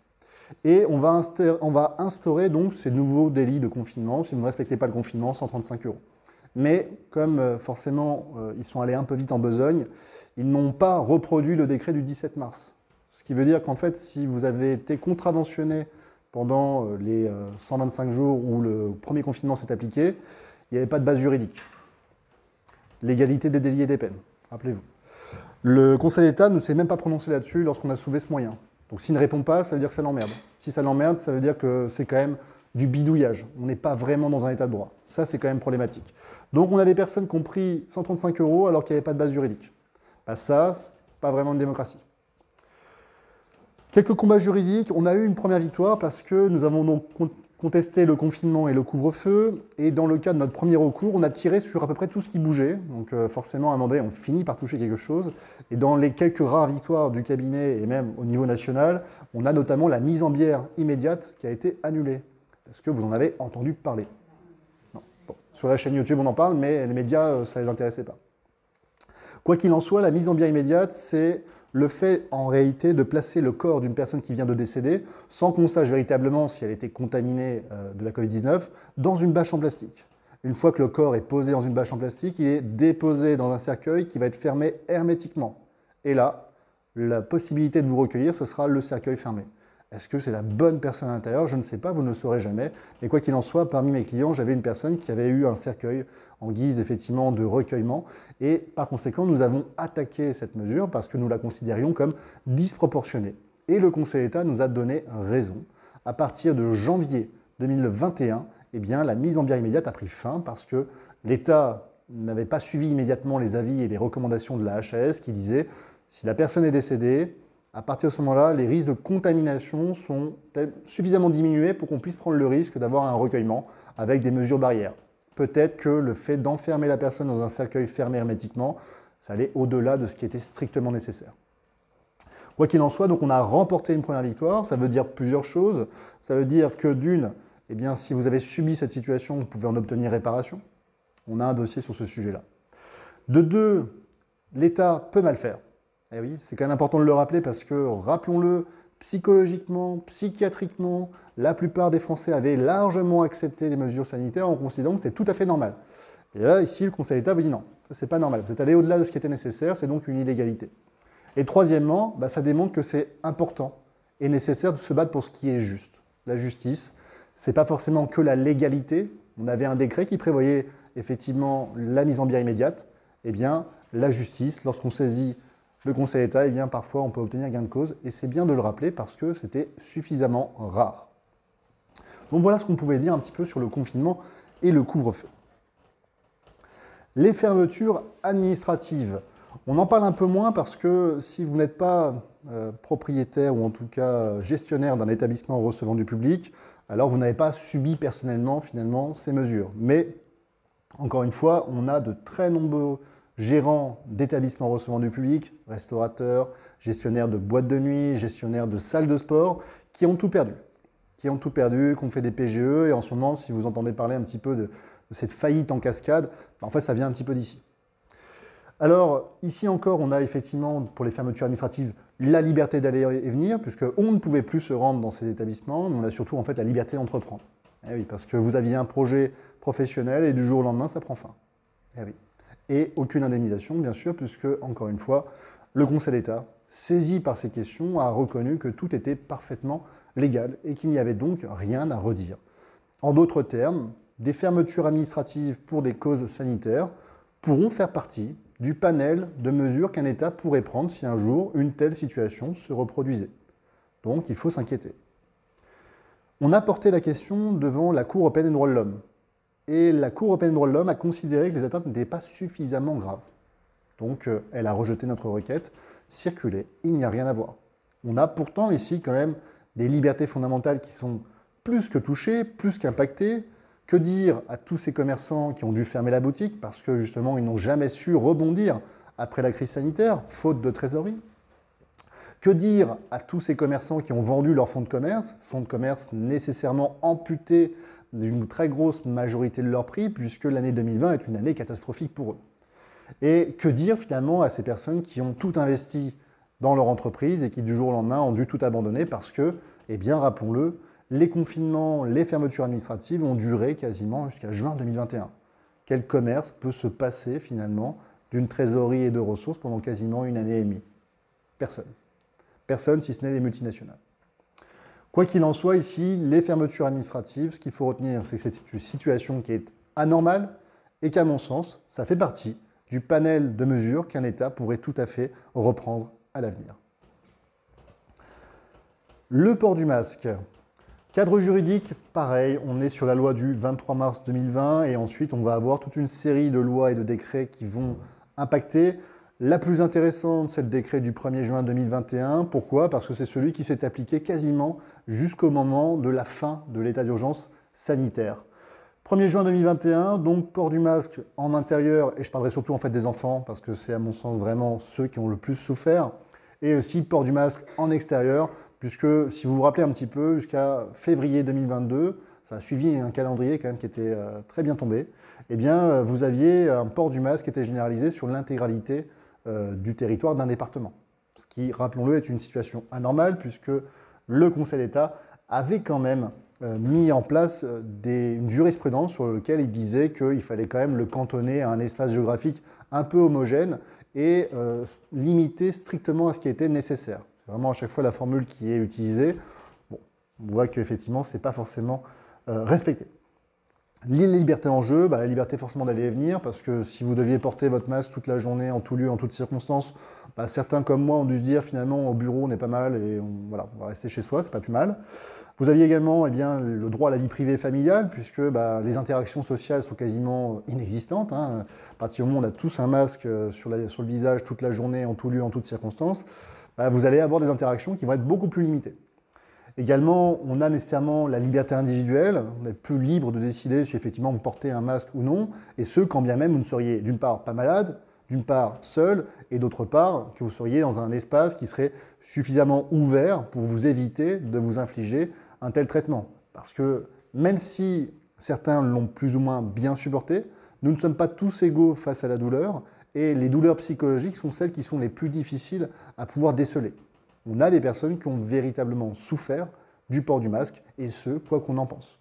Speaker 2: Et on va instaurer, on va instaurer donc ces nouveaux délits de confinement. Si vous ne respectez pas le confinement, cent trente-cinq euros. Mais comme euh, forcément euh, ils sont allés un peu vite en besogne, ils n'ont pas reproduit le décret du dix-sept mars. Ce qui veut dire qu'en fait, si vous avez été contraventionné pendant euh, les euh, cent vingt-cinq jours où le premier confinement s'est appliqué, il n'y avait pas de base juridique. L'égalité des délits et des peines, rappelez-vous. Le Conseil d'État ne s'est même pas prononcé là-dessus lorsqu'on a soulevé ce moyen. Donc s'il ne répond pas, ça veut dire que ça l'emmerde. Si ça l'emmerde, ça veut dire que c'est quand même du bidouillage. On n'est pas vraiment dans un état de droit. Ça, c'est quand même problématique. Donc, on a des personnes qui ont pris cent trente-cinq euros alors qu'il n'y avait pas de base juridique. Bah, ça, pas vraiment une démocratie. Quelques combats juridiques. On a eu une première victoire parce que nous avons donc contesté le confinement et le couvre-feu. Et dans le cas de notre premier recours, on a tiré sur à peu près tout ce qui bougeait. Donc, euh, forcément, à un moment donné, on finit par toucher quelque chose. Et dans les quelques rares victoires du cabinet et même au niveau national, on a notamment la mise en bière immédiate qui a été annulée. Est-ce que vous en avez entendu parler? Non. Bon. Sur la chaîne YouTube, on en parle, mais les médias, ça ne les intéressait pas. Quoi qu'il en soit, la mise en bière immédiate, c'est le fait, en réalité, de placer le corps d'une personne qui vient de décéder, sans qu'on sache véritablement si elle était contaminée euh, de la covid dix-neuf, dans une bâche en plastique. Une fois que le corps est posé dans une bâche en plastique, il est déposé dans un cercueil qui va être fermé hermétiquement. Et là, la possibilité de vous recueillir, ce sera le cercueil fermé. Est-ce que c'est la bonne personne à l'intérieur? Je ne sais pas, vous ne le saurez jamais. Mais quoi qu'il en soit, parmi mes clients, j'avais une personne qui avait eu un cercueil en guise effectivement de recueillement. Et par conséquent, nous avons attaqué cette mesure parce que nous la considérions comme disproportionnée. Et le Conseil d'État nous a donné raison. À partir de janvier deux mille vingt et un, eh bien, la mise en bière immédiate a pris fin parce que l'État n'avait pas suivi immédiatement les avis et les recommandations de la H A S qui disaient si la personne est décédée, à partir de ce moment-là, les risques de contamination sont suffisamment diminués pour qu'on puisse prendre le risque d'avoir un recueillement avec des mesures barrières. Peut-être que le fait d'enfermer la personne dans un cercueil fermé hermétiquement, ça allait au-delà de ce qui était strictement nécessaire. Quoi qu'il en soit, donc on a remporté une première victoire. Ça veut dire plusieurs choses. Ça veut dire que d'une, eh bien, si vous avez subi cette situation, vous pouvez en obtenir réparation. On a un dossier sur ce sujet-là. De deux, l'État peut mal faire. Eh oui, c'est quand même important de le rappeler parce que, rappelons-le, psychologiquement, psychiatriquement, la plupart des Français avaient largement accepté les mesures sanitaires en considérant que c'était tout à fait normal. Et là, ici, le Conseil d'État vous dit non, ça c'est pas normal. Vous êtes allé au-delà de ce qui était nécessaire, c'est donc une illégalité. Et troisièmement, bah, ça démontre que c'est important et nécessaire de se battre pour ce qui est juste. La justice, c'est pas forcément que la légalité. On avait un décret qui prévoyait effectivement la mise en bière immédiate. Eh bien, la justice, lorsqu'on saisit le Conseil d'État, eh bien, parfois on peut obtenir gain de cause. Et c'est bien de le rappeler parce que c'était suffisamment rare. Donc voilà ce qu'on pouvait dire un petit peu sur le confinement et le couvre-feu. Les fermetures administratives. On en parle un peu moins parce que si vous n'êtes pas euh, propriétaire ou en tout cas gestionnaire d'un établissement recevant du public, alors vous n'avez pas subi personnellement finalement ces mesures. Mais encore une fois, on a de très nombreux gérants d'établissements recevant du public, restaurateurs, gestionnaires de boîtes de nuit, gestionnaires de salles de sport, qui ont tout perdu. Qui ont tout perdu, qui ont fait des P G E et en ce moment, si vous entendez parler un petit peu de, de cette faillite en cascade, en fait ça vient un petit peu d'ici. Alors, ici encore, on a effectivement, pour les fermetures administratives, la liberté d'aller et venir, puisqu'on ne pouvait plus se rendre dans ces établissements, mais on a surtout en fait la liberté d'entreprendre. Eh oui, parce que vous aviez un projet professionnel et du jour au lendemain, ça prend fin. Eh oui. Et aucune indemnisation, bien sûr, puisque, encore une fois, le Conseil d'État, saisi par ces questions, a reconnu que tout était parfaitement légal et qu'il n'y avait donc rien à redire. En d'autres termes, des fermetures administratives pour des causes sanitaires pourront faire partie du panel de mesures qu'un État pourrait prendre si un jour une telle situation se reproduisait. Donc il faut s'inquiéter. On a porté la question devant la Cour européenne des droits de l'homme. Et la Cour européenne des droits de l'homme a considéré que les atteintes n'étaient pas suffisamment graves. Donc euh, elle a rejeté notre requête, circulé, il n'y a rien à voir. On a pourtant ici quand même des libertés fondamentales qui sont plus que touchées, plus qu'impactées. Que dire à tous ces commerçants qui ont dû fermer la boutique parce que justement ils n'ont jamais su rebondir après la crise sanitaire, faute de trésorerie? Que dire à tous ces commerçants qui ont vendu leur fonds de commerce, fonds de commerce nécessairement amputés d'une très grosse majorité de leur prix puisque l'année deux mille vingt est une année catastrophique pour eux? Et que dire finalement à ces personnes qui ont tout investi dans leur entreprise et qui du jour au lendemain ont dû tout abandonner parce que, eh bien rappelons-le, les confinements, les fermetures administratives ont duré quasiment jusqu'à juin deux mille vingt et un. Quel commerce peut se passer finalement d'une trésorerie et de ressources pendant quasiment une année et demie? Personne. Personne si ce n'est les multinationales. Quoi qu'il en soit, ici, les fermetures administratives, ce qu'il faut retenir, c'est que c'est une situation qui est anormale et qu'à mon sens, ça fait partie du panel de mesures qu'un État pourrait tout à fait reprendre à l'avenir. Le port du masque. Cadre juridique, pareil, on est sur la loi du vingt-trois mars deux mille vingt et ensuite on va avoir toute une série de lois et de décrets qui vont impacter. La plus intéressante, c'est le décret du premier juin deux mille vingt et un. Pourquoi? Parce que c'est celui qui s'est appliqué quasiment jusqu'au moment de la fin de l'état d'urgence sanitaire. premier juin deux mille vingt et un, donc port du masque en intérieur, et je parlerai surtout en fait des enfants, parce que c'est à mon sens vraiment ceux qui ont le plus souffert, et aussi port du masque en extérieur, puisque si vous vous rappelez un petit peu, jusqu'à février deux mille vingt-deux, ça a suivi un calendrier quand même qui était euh, très bien tombé, eh bien euh, vous aviez un port du masque qui était généralisé sur l'intégralité euh, du territoire d'un département. Ce qui, rappelons-le, est une situation anormale, puisque le Conseil d'État avait quand même euh, mis en place euh, des, une jurisprudence sur laquelle il disait qu'il fallait quand même le cantonner à un espace géographique un peu homogène et euh, limiter strictement à ce qui était nécessaire. C'est vraiment à chaque fois la formule qui est utilisée. Bon, on voit qu'effectivement, ce n'est pas forcément euh, respecté. Les libertés en jeu, bah, la liberté forcément d'aller et venir, parce que si vous deviez porter votre masque toute la journée, en tout lieu, en toutes circonstances, bah, certains comme moi ont dû se dire finalement au bureau on est pas mal et on, voilà, on va rester chez soi, c'est pas plus mal. Vous aviez également eh bien, le droit à la vie privée et familiale, puisque bah, les interactions sociales sont quasiment inexistantes. Hein. À partir du moment où on a tous un masque sur, la, sur le visage toute la journée, en tout lieu, en toutes circonstances, bah, vous allez avoir des interactions qui vont être beaucoup plus limitées. Également, on a nécessairement la liberté individuelle, on est plus libre de décider si effectivement vous portez un masque ou non, et ce, quand bien même vous ne seriez d'une part pas malade, d'une part seul, et d'autre part que vous seriez dans un espace qui serait suffisamment ouvert pour vous éviter de vous infliger un tel traitement. Parce que même si certains l'ont plus ou moins bien supporté, nous ne sommes pas tous égaux face à la douleur, Et les douleurs psychologiques sont celles qui sont les plus difficiles à pouvoir déceler. On a des personnes qui ont véritablement souffert du port du masque, et ce, quoi qu'on en pense.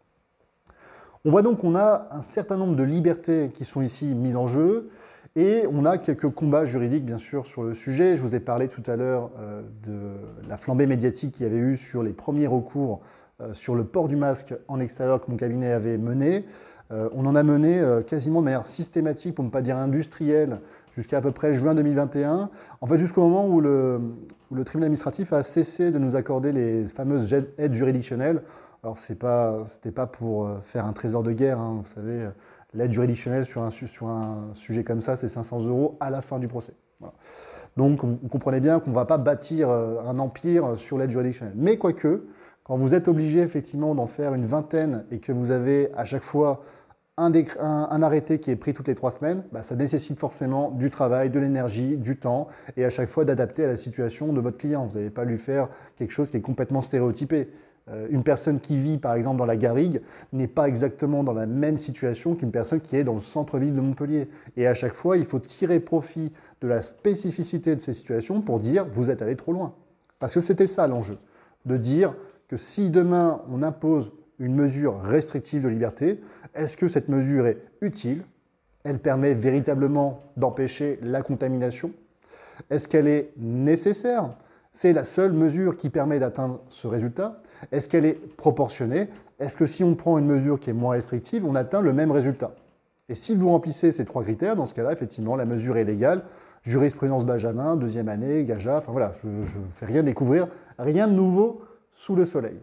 Speaker 2: On voit donc qu'on a un certain nombre de libertés qui sont ici mises en jeu, et on a quelques combats juridiques, bien sûr, sur le sujet. Je vous ai parlé tout à l'heure euh, de la flambée médiatique qu'il y avait eu sur les premiers recours euh, sur le port du masque en extérieur que mon cabinet avait mené. Euh, on en a mené euh, quasiment de manière systématique, pour ne pas dire industrielle, jusqu'à à peu près juin deux mille vingt et un. En fait, jusqu'au moment où le, où le tribunal administratif a cessé de nous accorder les fameuses aides juridictionnelles. Alors, ce n'était pas pour faire un trésor de guerre, hein, vous savez. L'aide juridictionnelle sur un, sur un sujet comme ça, c'est cinq cents euros à la fin du procès. Voilà. Donc, vous comprenez bien qu'on ne va pas bâtir un empire sur l'aide juridictionnelle. Mais quoique, quand vous êtes obligé effectivement d'en faire une vingtaine et que vous avez à chaque fois un, un, un arrêté qui est pris toutes les trois semaines, bah, ça nécessite forcément du travail, de l'énergie, du temps, et à chaque fois d'adapter à la situation de votre client. Vous n'allez pas lui faire quelque chose qui est complètement stéréotypé. Une personne qui vit, par exemple, dans la Garrigue n'est pas exactement dans la même situation qu'une personne qui est dans le centre-ville de Montpellier. Et à chaque fois, il faut tirer profit de la spécificité de ces situations pour dire « vous êtes allé trop loin ». Parce que c'était ça l'enjeu, de dire que si demain on impose une mesure restrictive de liberté, est-ce que cette mesure est utile? Elle permet véritablement d'empêcher la contamination? Est-ce qu'elle est nécessaire? C'est la seule mesure qui permet d'atteindre ce résultat. Est-ce qu'elle est proportionnée? Est-ce que si on prend une mesure qui est moins restrictive, on atteint le même résultat? Et si vous remplissez ces trois critères, dans ce cas-là, effectivement, la mesure est légale. Jurisprudence Benjamin, deuxième année, Gaja, enfin voilà, je ne fais rien découvrir, rien de nouveau sous le soleil.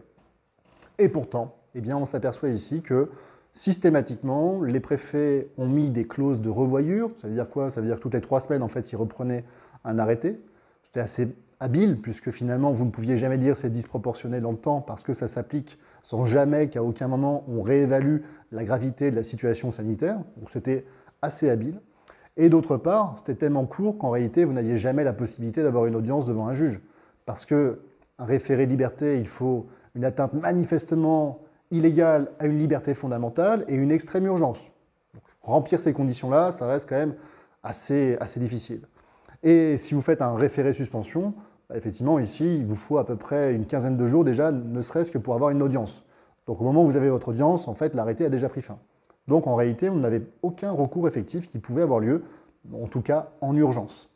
Speaker 2: Et pourtant, eh bien, on s'aperçoit ici que systématiquement, les préfets ont mis des clauses de revoyure. Ça veut dire quoi? Ça veut dire que toutes les trois semaines, en fait, ils reprenaient un arrêté. C'était assez habile, puisque finalement, vous ne pouviez jamais dire c'est disproportionné dans le temps, parce que ça s'applique sans jamais qu'à aucun moment on réévalue la gravité de la situation sanitaire. Donc c'était assez habile. Et d'autre part, c'était tellement court qu'en réalité, vous n'aviez jamais la possibilité d'avoir une audience devant un juge. Parce qu'un référé liberté, il faut une atteinte manifestement illégale à une liberté fondamentale et une extrême urgence. Donc, remplir ces conditions-là, ça reste quand même assez, assez difficile. Et si vous faites un référé suspension, bah effectivement, ici, il vous faut à peu près une quinzaine de jours déjà, ne serait-ce que pour avoir une audience. Donc au moment où vous avez votre audience, en fait, l'arrêté a déjà pris fin. Donc en réalité, vous n'avez aucun recours effectif qui pouvait avoir lieu, en tout cas en urgence.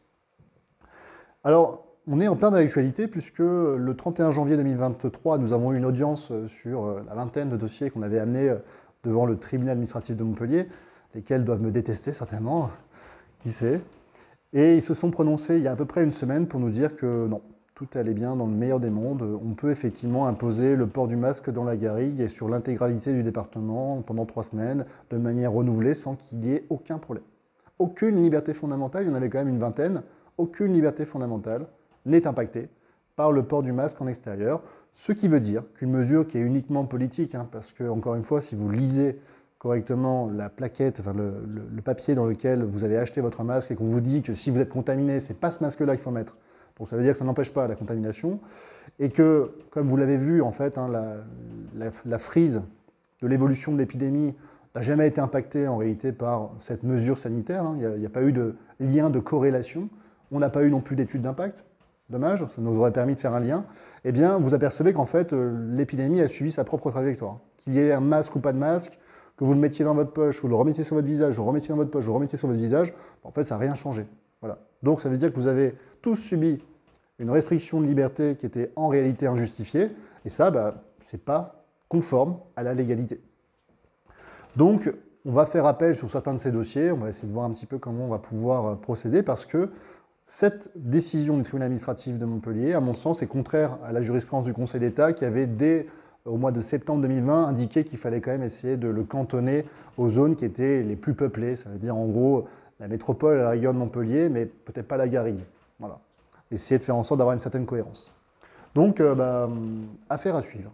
Speaker 2: Alors, on est en plein dans l'actualité puisque le trente et un janvier deux mille vingt-trois, nous avons eu une audience sur la vingtaine de dossiers qu'on avait amenés devant le tribunal administratif de Montpellier, lesquels doivent me détester certainement, qui sait. Et ils se sont prononcés il y a à peu près une semaine pour nous dire que non, tout allait bien dans le meilleur des mondes. On peut effectivement imposer le port du masque dans la Garrigue et sur l'intégralité du département pendant trois semaines, de manière renouvelée, sans qu'il y ait aucun problème. Aucune liberté fondamentale, il y en avait quand même une vingtaine, aucune liberté fondamentale n'est impactée par le port du masque en extérieur, ce qui veut dire qu'une mesure qui est uniquement politique, hein, parce que, encore une fois, si vous lisez correctement la plaquette, enfin le, le, le papier dans lequel vous allez acheter votre masque et qu'on vous dit que si vous êtes contaminé, c'est pas ce masque-là qu'il faut mettre. Donc ça veut dire que ça n'empêche pas la contamination et que, comme vous l'avez vu, en fait, hein, la, la, la frise de l'évolution de l'épidémie n'a jamais été impactée en réalité par cette mesure sanitaire. Hein. Il n'y a, a pas eu de lien de corrélation. On n'a pas eu non plus d'études d'impact. Dommage, ça nous aurait permis de faire un lien. Eh bien, vous apercevez qu'en fait, l'épidémie a suivi sa propre trajectoire. Qu'il y ait un masque ou pas de masque, que vous le mettiez dans votre poche, vous le remettiez sur votre visage, vous le remettiez dans votre poche, vous le remettiez sur votre visage, en fait, ça n'a rien changé. Voilà. Donc, ça veut dire que vous avez tous subi une restriction de liberté qui était en réalité injustifiée, et ça, bah, ce n'est pas conforme à la légalité. Donc, on va faire appel sur certains de ces dossiers, on va essayer de voir un petit peu comment on va pouvoir procéder, parce que cette décision du tribunal administratif de Montpellier, à mon sens, est contraire à la jurisprudence du Conseil d'État qui avait, dès au mois de septembre deux mille vingt, indiqué qu'il fallait quand même essayer de le cantonner aux zones qui étaient les plus peuplées, ça veut dire en gros la métropole à la rigueur de Montpellier, mais peut-être pas la Garrigue. Voilà. Essayer de faire en sorte d'avoir une certaine cohérence. Donc, euh, bah, affaire à suivre.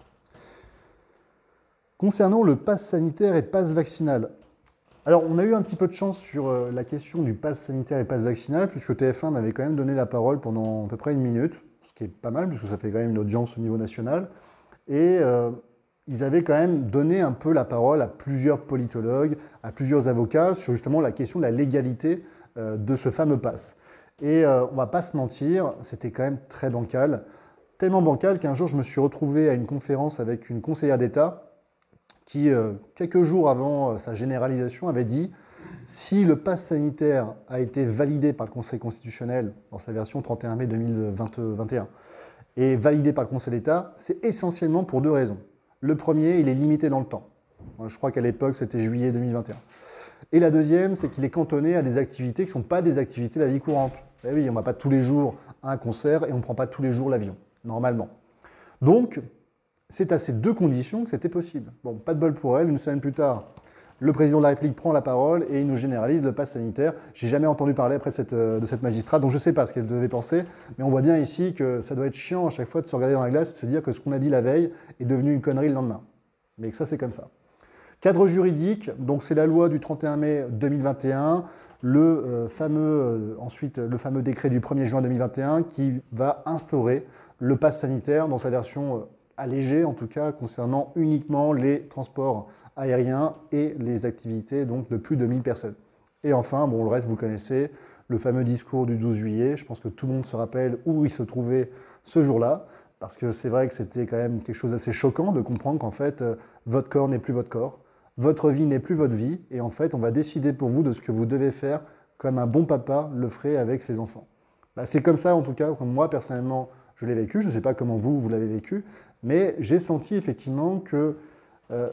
Speaker 2: Concernant le pass sanitaire et pass vaccinal, alors on a eu un petit peu de chance sur euh, la question du pass sanitaire et pass vaccinal, puisque T F un m'avait quand même donné la parole pendant à peu près une minute, ce qui est pas mal, puisque ça fait quand même une audience au niveau national. Et euh, ils avaient quand même donné un peu la parole à plusieurs politologues, à plusieurs avocats, sur justement la question de la légalité euh, de ce fameux pass. Et euh, on ne va pas se mentir, c'était quand même très bancal. Tellement bancal qu'un jour, je me suis retrouvé à une conférence avec une conseillère d'État qui, euh, quelques jours avant euh, sa généralisation, avait dit « Si le pass sanitaire a été validé par le Conseil constitutionnel dans sa version trente et un mai deux mille vingt et un et validé par le Conseil d'État, c'est essentiellement pour deux raisons. Le premier, il est limité dans le temps. Je crois qu'à l'époque, c'était juillet deux mille vingt et un. Et la deuxième, c'est qu'il est cantonné à des activités qui ne sont pas des activités de la vie courante. Eh oui, on ne va pas tous les jours à un concert et on ne prend pas tous les jours l'avion, normalement. Donc, c'est à ces deux conditions que c'était possible. Bon, pas de bol pour elle, une semaine plus tard, le président de la République prend la parole et il nous généralise le pass sanitaire. Je n'ai jamais entendu parler après cette, de cette magistrate, donc je ne sais pas ce qu'elle devait penser, mais on voit bien ici que ça doit être chiant à chaque fois de se regarder dans la glace et de se dire que ce qu'on a dit la veille est devenu une connerie le lendemain. Mais que ça, c'est comme ça. Cadre juridique, donc c'est la loi du trente et un mai deux mille vingt et un, le, euh, fameux, euh, ensuite, le fameux décret du premier juin deux mille vingt et un qui va instaurer le pass sanitaire dans sa version euh, allégée, en tout cas, concernant uniquement les transports aériens et les activités donc, de plus de mille personnes. Et enfin, bon, le reste, vous connaissez, le fameux discours du douze juillet. Je pense que tout le monde se rappelle où il se trouvait ce jour-là, parce que c'est vrai que c'était quand même quelque chose d'assez choquant de comprendre qu'en fait, euh, votre corps n'est plus votre corps, votre vie n'est plus votre vie, et en fait, on va décider pour vous de ce que vous devez faire comme un bon papa le ferait avec ses enfants. Bah, c'est comme ça, en tout cas, comme moi, personnellement, je l'ai vécu. Je ne sais pas comment vous, vous l'avez vécu, mais j'ai senti effectivement que euh,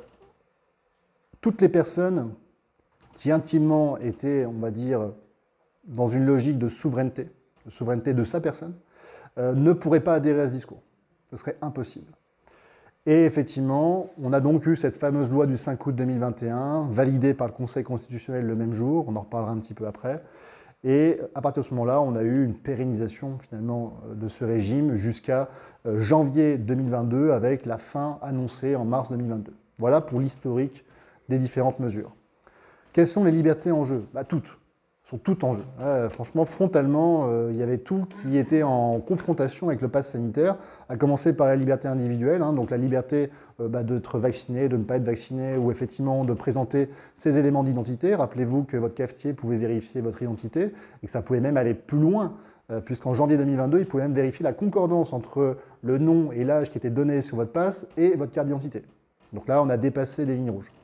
Speaker 2: toutes les personnes qui intimement étaient, on va dire, dans une logique de souveraineté, de souveraineté de sa personne, euh, ne pourraient pas adhérer à ce discours. Ce serait impossible. Et effectivement, on a donc eu cette fameuse loi du cinq août deux mille vingt et un, validée par le Conseil constitutionnel le même jour, on en reparlera un petit peu après, et à partir de ce moment-là, on a eu une pérennisation finalement de ce régime jusqu'à janvier deux mille vingt-deux avec la fin annoncée en mars deux mille vingt-deux. Voilà pour l'historique des différentes mesures. Quelles sont les libertés en jeu? Bah, toutes. Elles sont toutes en jeu. Ouais, franchement, frontalement, euh, il y avait tout qui était en confrontation avec le pass sanitaire, à commencer par la liberté individuelle, hein, donc la liberté euh, bah, d'être vacciné, de ne pas être vacciné, ou effectivement de présenter ses éléments d'identité. Rappelez-vous que votre cafetier pouvait vérifier votre identité, et que ça pouvait même aller plus loin, euh, puisqu'en janvier deux mille vingt-deux, il pouvait même vérifier la concordance entre le nom et l'âge qui était donné sur votre pass et votre carte d'identité. Donc là, on a dépassé les lignes rouges.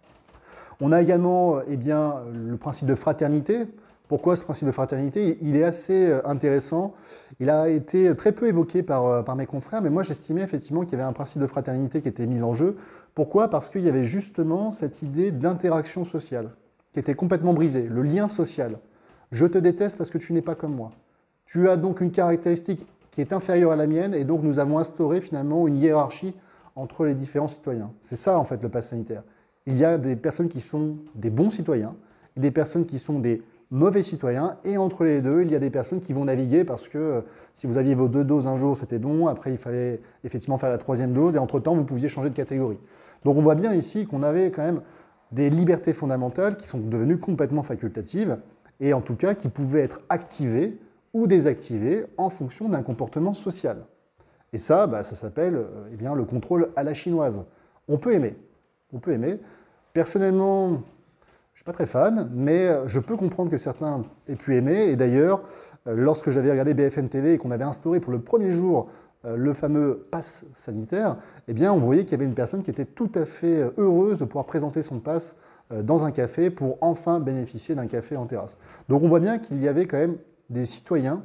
Speaker 2: On a également eh bien, le principe de fraternité. Pourquoi ce principe de fraternité? Il est assez intéressant. Il a été très peu évoqué par, par mes confrères, mais moi j'estimais effectivement qu'il y avait un principe de fraternité qui était mis en jeu. Pourquoi? Parce qu'il y avait justement cette idée d'interaction sociale qui était complètement brisée, le lien social. Je te déteste parce que tu n'es pas comme moi. Tu as donc une caractéristique qui est inférieure à la mienne, et donc nous avons instauré finalement une hiérarchie entre les différents citoyens. C'est ça en fait le pass sanitaire. Il y a des personnes qui sont des bons citoyens et des personnes qui sont des mauvais citoyens, et entre les deux, il y a des personnes qui vont naviguer parce que euh, si vous aviez vos deux doses un jour, c'était bon, après il fallait effectivement faire la troisième dose, et entre-temps, vous pouviez changer de catégorie. Donc on voit bien ici qu'on avait quand même des libertés fondamentales qui sont devenues complètement facultatives, et en tout cas qui pouvaient être activées ou désactivées en fonction d'un comportement social. Et ça, bah, ça s'appelle euh, eh bien, le contrôle à la chinoise. On peut aimer. On peut aimer. Personnellement, je ne suis pas très fan, mais je peux comprendre que certains aient pu aimer. Et d'ailleurs, lorsque j'avais regardé B F M T V et qu'on avait instauré pour le premier jour le fameux pass sanitaire, eh bien, on voyait qu'il y avait une personne qui était tout à fait heureuse de pouvoir présenter son pass dans un café pour enfin bénéficier d'un café en terrasse. Donc on voit bien qu'il y avait quand même des citoyens.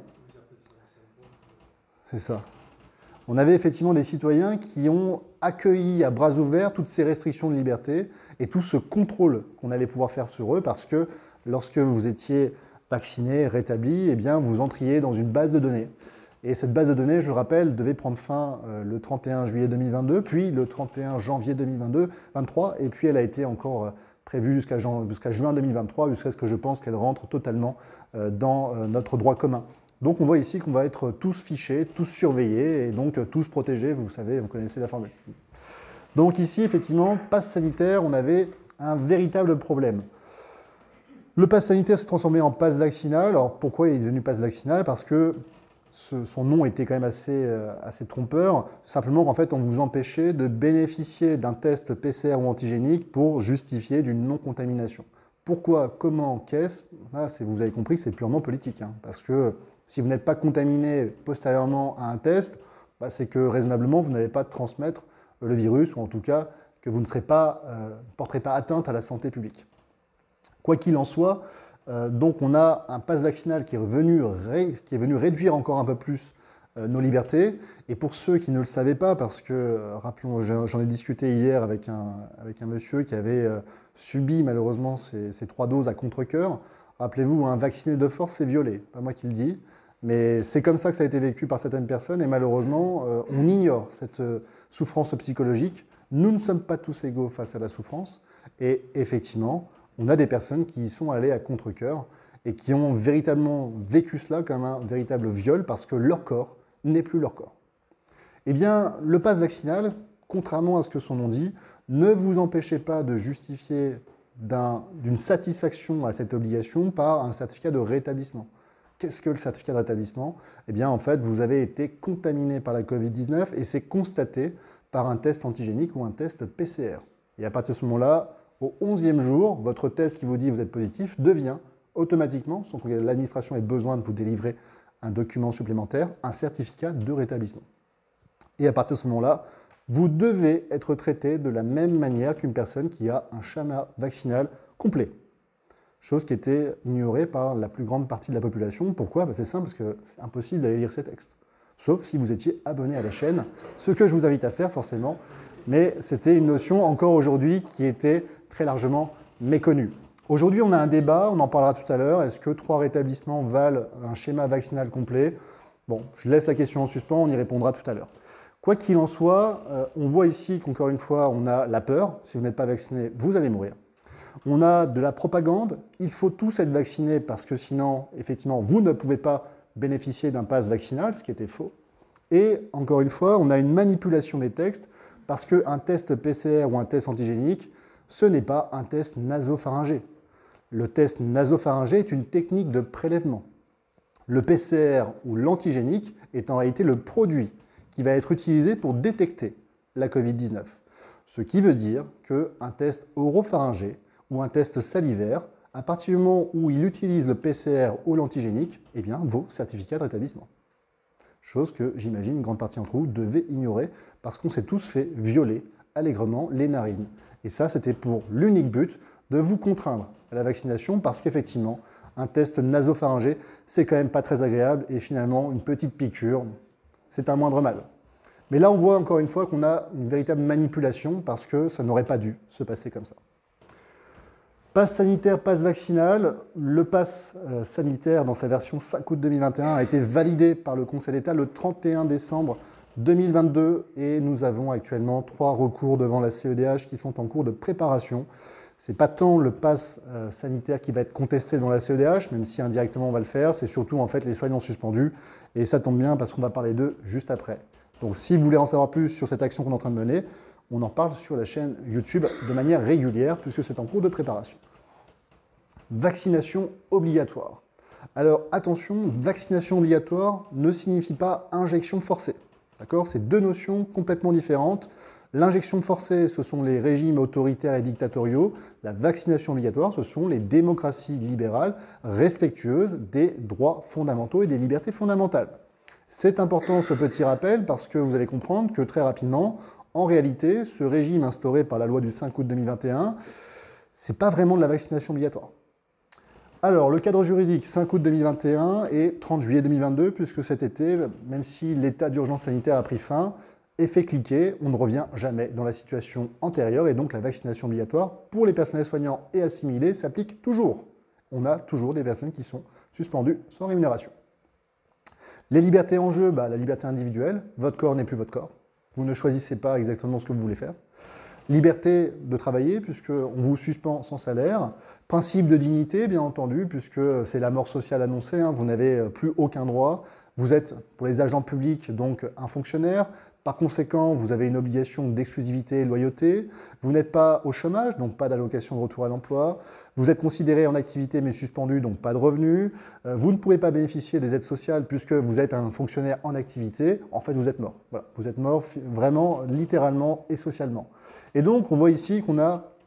Speaker 2: C'est ça. On avait effectivement des citoyens qui ont accueilli à bras ouverts toutes ces restrictions de liberté et tout ce contrôle qu'on allait pouvoir faire sur eux, parce que lorsque vous étiez vacciné, rétabli, eh bien vous entriez dans une base de données. Et cette base de données, je le rappelle, devait prendre fin le trente et un juillet deux mille vingt-deux, puis le trente et un janvier deux mille vingt-trois, et puis elle a été encore prévue jusqu'à jusqu'à juin deux mille vingt-trois, jusqu'à ce que je pense qu'elle rentre totalement dans notre droit commun. Donc on voit ici qu'on va être tous fichés, tous surveillés et donc tous protégés, vous savez, vous connaissez la formule. Donc ici, effectivement, pass sanitaire, on avait un véritable problème. Le pass sanitaire s'est transformé en pass vaccinal. Alors pourquoi il est devenu pass vaccinal? Parce que ce, son nom était quand même assez, euh, assez trompeur. Simplement qu'en fait, on vous empêchait de bénéficier d'un test P C R ou antigénique pour justifier d'une non-contamination. Pourquoi, comment, qu'est-ce? Là, vous avez compris, c'est purement politique. Hein, parce que si vous n'êtes pas contaminé postérieurement à un test, bah, c'est que raisonnablement, vous n'allez pas transmettre le virus, ou en tout cas, que vous ne serez pas, euh, porterez pas atteinte à la santé publique. Quoi qu'il en soit, euh, donc on a un pass vaccinal qui est, venu qui est venu réduire encore un peu plus euh, nos libertés. Et pour ceux qui ne le savaient pas, parce que, euh, rappelons, j'en ai discuté hier avec un, avec un monsieur qui avait euh, subi malheureusement ces, ces trois doses à contre-cœur. Rappelez-vous, un vacciné de force, c'est violé. Pas moi qui le dis. Mais c'est comme ça que ça a été vécu par certaines personnes. Et malheureusement, euh, on ignore cette euh, souffrance psychologique. Nous ne sommes pas tous égaux face à la souffrance. Et effectivement, on a des personnes qui y sont allées à contre-cœur et qui ont véritablement vécu cela comme un véritable viol parce que leur corps n'est plus leur corps. Eh bien, le pass vaccinal, contrairement à ce que son nom dit, ne vous empêchez pas de justifier d'une satisfaction à cette obligation par un certificat de rétablissement. Qu'est-ce que le certificat de rétablissement? Eh bien, en fait, vous avez été contaminé par la Covid dix-neuf et c'est constaté par un test antigénique ou un test P C R. Et à partir de ce moment-là, au onzième jour, votre test qui vous dit que vous êtes positif devient automatiquement, sans que l'administration ait besoin de vous délivrer un document supplémentaire, un certificat de rétablissement. Et à partir de ce moment-là, vous devez être traité de la même manière qu'une personne qui a un schéma vaccinal complet. Chose qui était ignorée par la plus grande partie de la population. Pourquoi? Ben c'est simple, parce que c'est impossible d'aller lire ces textes. Sauf si vous étiez abonné à la chaîne, ce que je vous invite à faire forcément, mais c'était une notion encore aujourd'hui qui était très largement méconnue. Aujourd'hui, on a un débat, on en parlera tout à l'heure. Est-ce que trois rétablissements valent un schéma vaccinal complet? Bon, je laisse la question en suspens, on y répondra tout à l'heure. Quoi qu'il en soit, euh, on voit ici qu'encore une fois, on a la peur. Si vous n'êtes pas vacciné, vous allez mourir. On a de la propagande. Il faut tous être vaccinés parce que sinon, effectivement, vous ne pouvez pas bénéficier d'un pass vaccinal, ce qui était faux. Et encore une fois, on a une manipulation des textes parce qu'un test P C R ou un test antigénique, ce n'est pas un test nasopharyngé. Le test nasopharyngé est une technique de prélèvement. Le P C R ou l'antigénique est en réalité le produit qui va être utilisé pour détecter la Covid dix-neuf. Ce qui veut dire qu'un test oropharyngé ou un test salivaire, à partir du moment où il utilise le P C R ou l'antigénique, eh bien, vaut certificat de rétablissement. Chose que j'imagine une grande partie d'entre vous devait ignorer parce qu'on s'est tous fait violer allègrement les narines. Et ça, c'était pour l'unique but de vous contraindre à la vaccination parce qu'effectivement, un test nasopharyngé, c'est quand même pas très agréable et finalement, une petite piqûre, c'est un moindre mal. Mais là, on voit encore une fois qu'on a une véritable manipulation parce que ça n'aurait pas dû se passer comme ça. Pass sanitaire, pass vaccinal. Le pass euh, sanitaire, dans sa version cinq août deux mille vingt et un, a été validé par le Conseil d'État le trente et un décembre deux mille vingt-deux et nous avons actuellement trois recours devant la C E D H qui sont en cours de préparation. Ce n'est pas tant le pass euh, sanitaire qui va être contesté dans la C E D H, même si indirectement on va le faire, c'est surtout en fait les soignants suspendus et ça tombe bien parce qu'on va parler d'eux juste après. Donc si vous voulez en savoir plus sur cette action qu'on est en train de mener, on en parle sur la chaîne YouTube de manière régulière puisque c'est en cours de préparation. Vaccination obligatoire. Alors attention, vaccination obligatoire ne signifie pas injection forcée. D'accord ? C'est deux notions complètement différentes. L'injection forcée, ce sont les régimes autoritaires et dictatoriaux. La vaccination obligatoire, ce sont les démocraties libérales respectueuses des droits fondamentaux et des libertés fondamentales. C'est important ce petit rappel parce que vous allez comprendre que très rapidement, en réalité, ce régime instauré par la loi du cinq août deux mille vingt et un, ce n'est pas vraiment de la vaccination obligatoire. Alors, le cadre juridique cinq août deux mille vingt et un et trente juillet deux mille vingt-deux, puisque cet été, même si l'état d'urgence sanitaire a pris fin, effet cliqué, on ne revient jamais dans la situation antérieure et donc la vaccination obligatoire pour les personnels soignants et assimilés s'applique toujours. On a toujours des personnes qui sont suspendues sans rémunération. Les libertés en jeu, bah, la liberté individuelle, votre corps n'est plus votre corps. Vous ne choisissez pas exactement ce que vous voulez faire. Liberté de travailler, puisqu'on vous suspend sans salaire. Principe de dignité, bien entendu, puisque c'est la mort sociale annoncée, hein, vous n'avez plus aucun droit. Vous êtes, pour les agents publics, donc un fonctionnaire. Par conséquent, vous avez une obligation d'exclusivité et de loyauté. Vous n'êtes pas au chômage, donc pas d'allocation de retour à l'emploi. Vous êtes considéré en activité mais suspendu, donc pas de revenus. Vous ne pouvez pas bénéficier des aides sociales puisque vous êtes un fonctionnaire en activité. En fait, vous êtes mort. Voilà, vous êtes mort vraiment, littéralement et socialement. Et donc, on voit ici qu'on a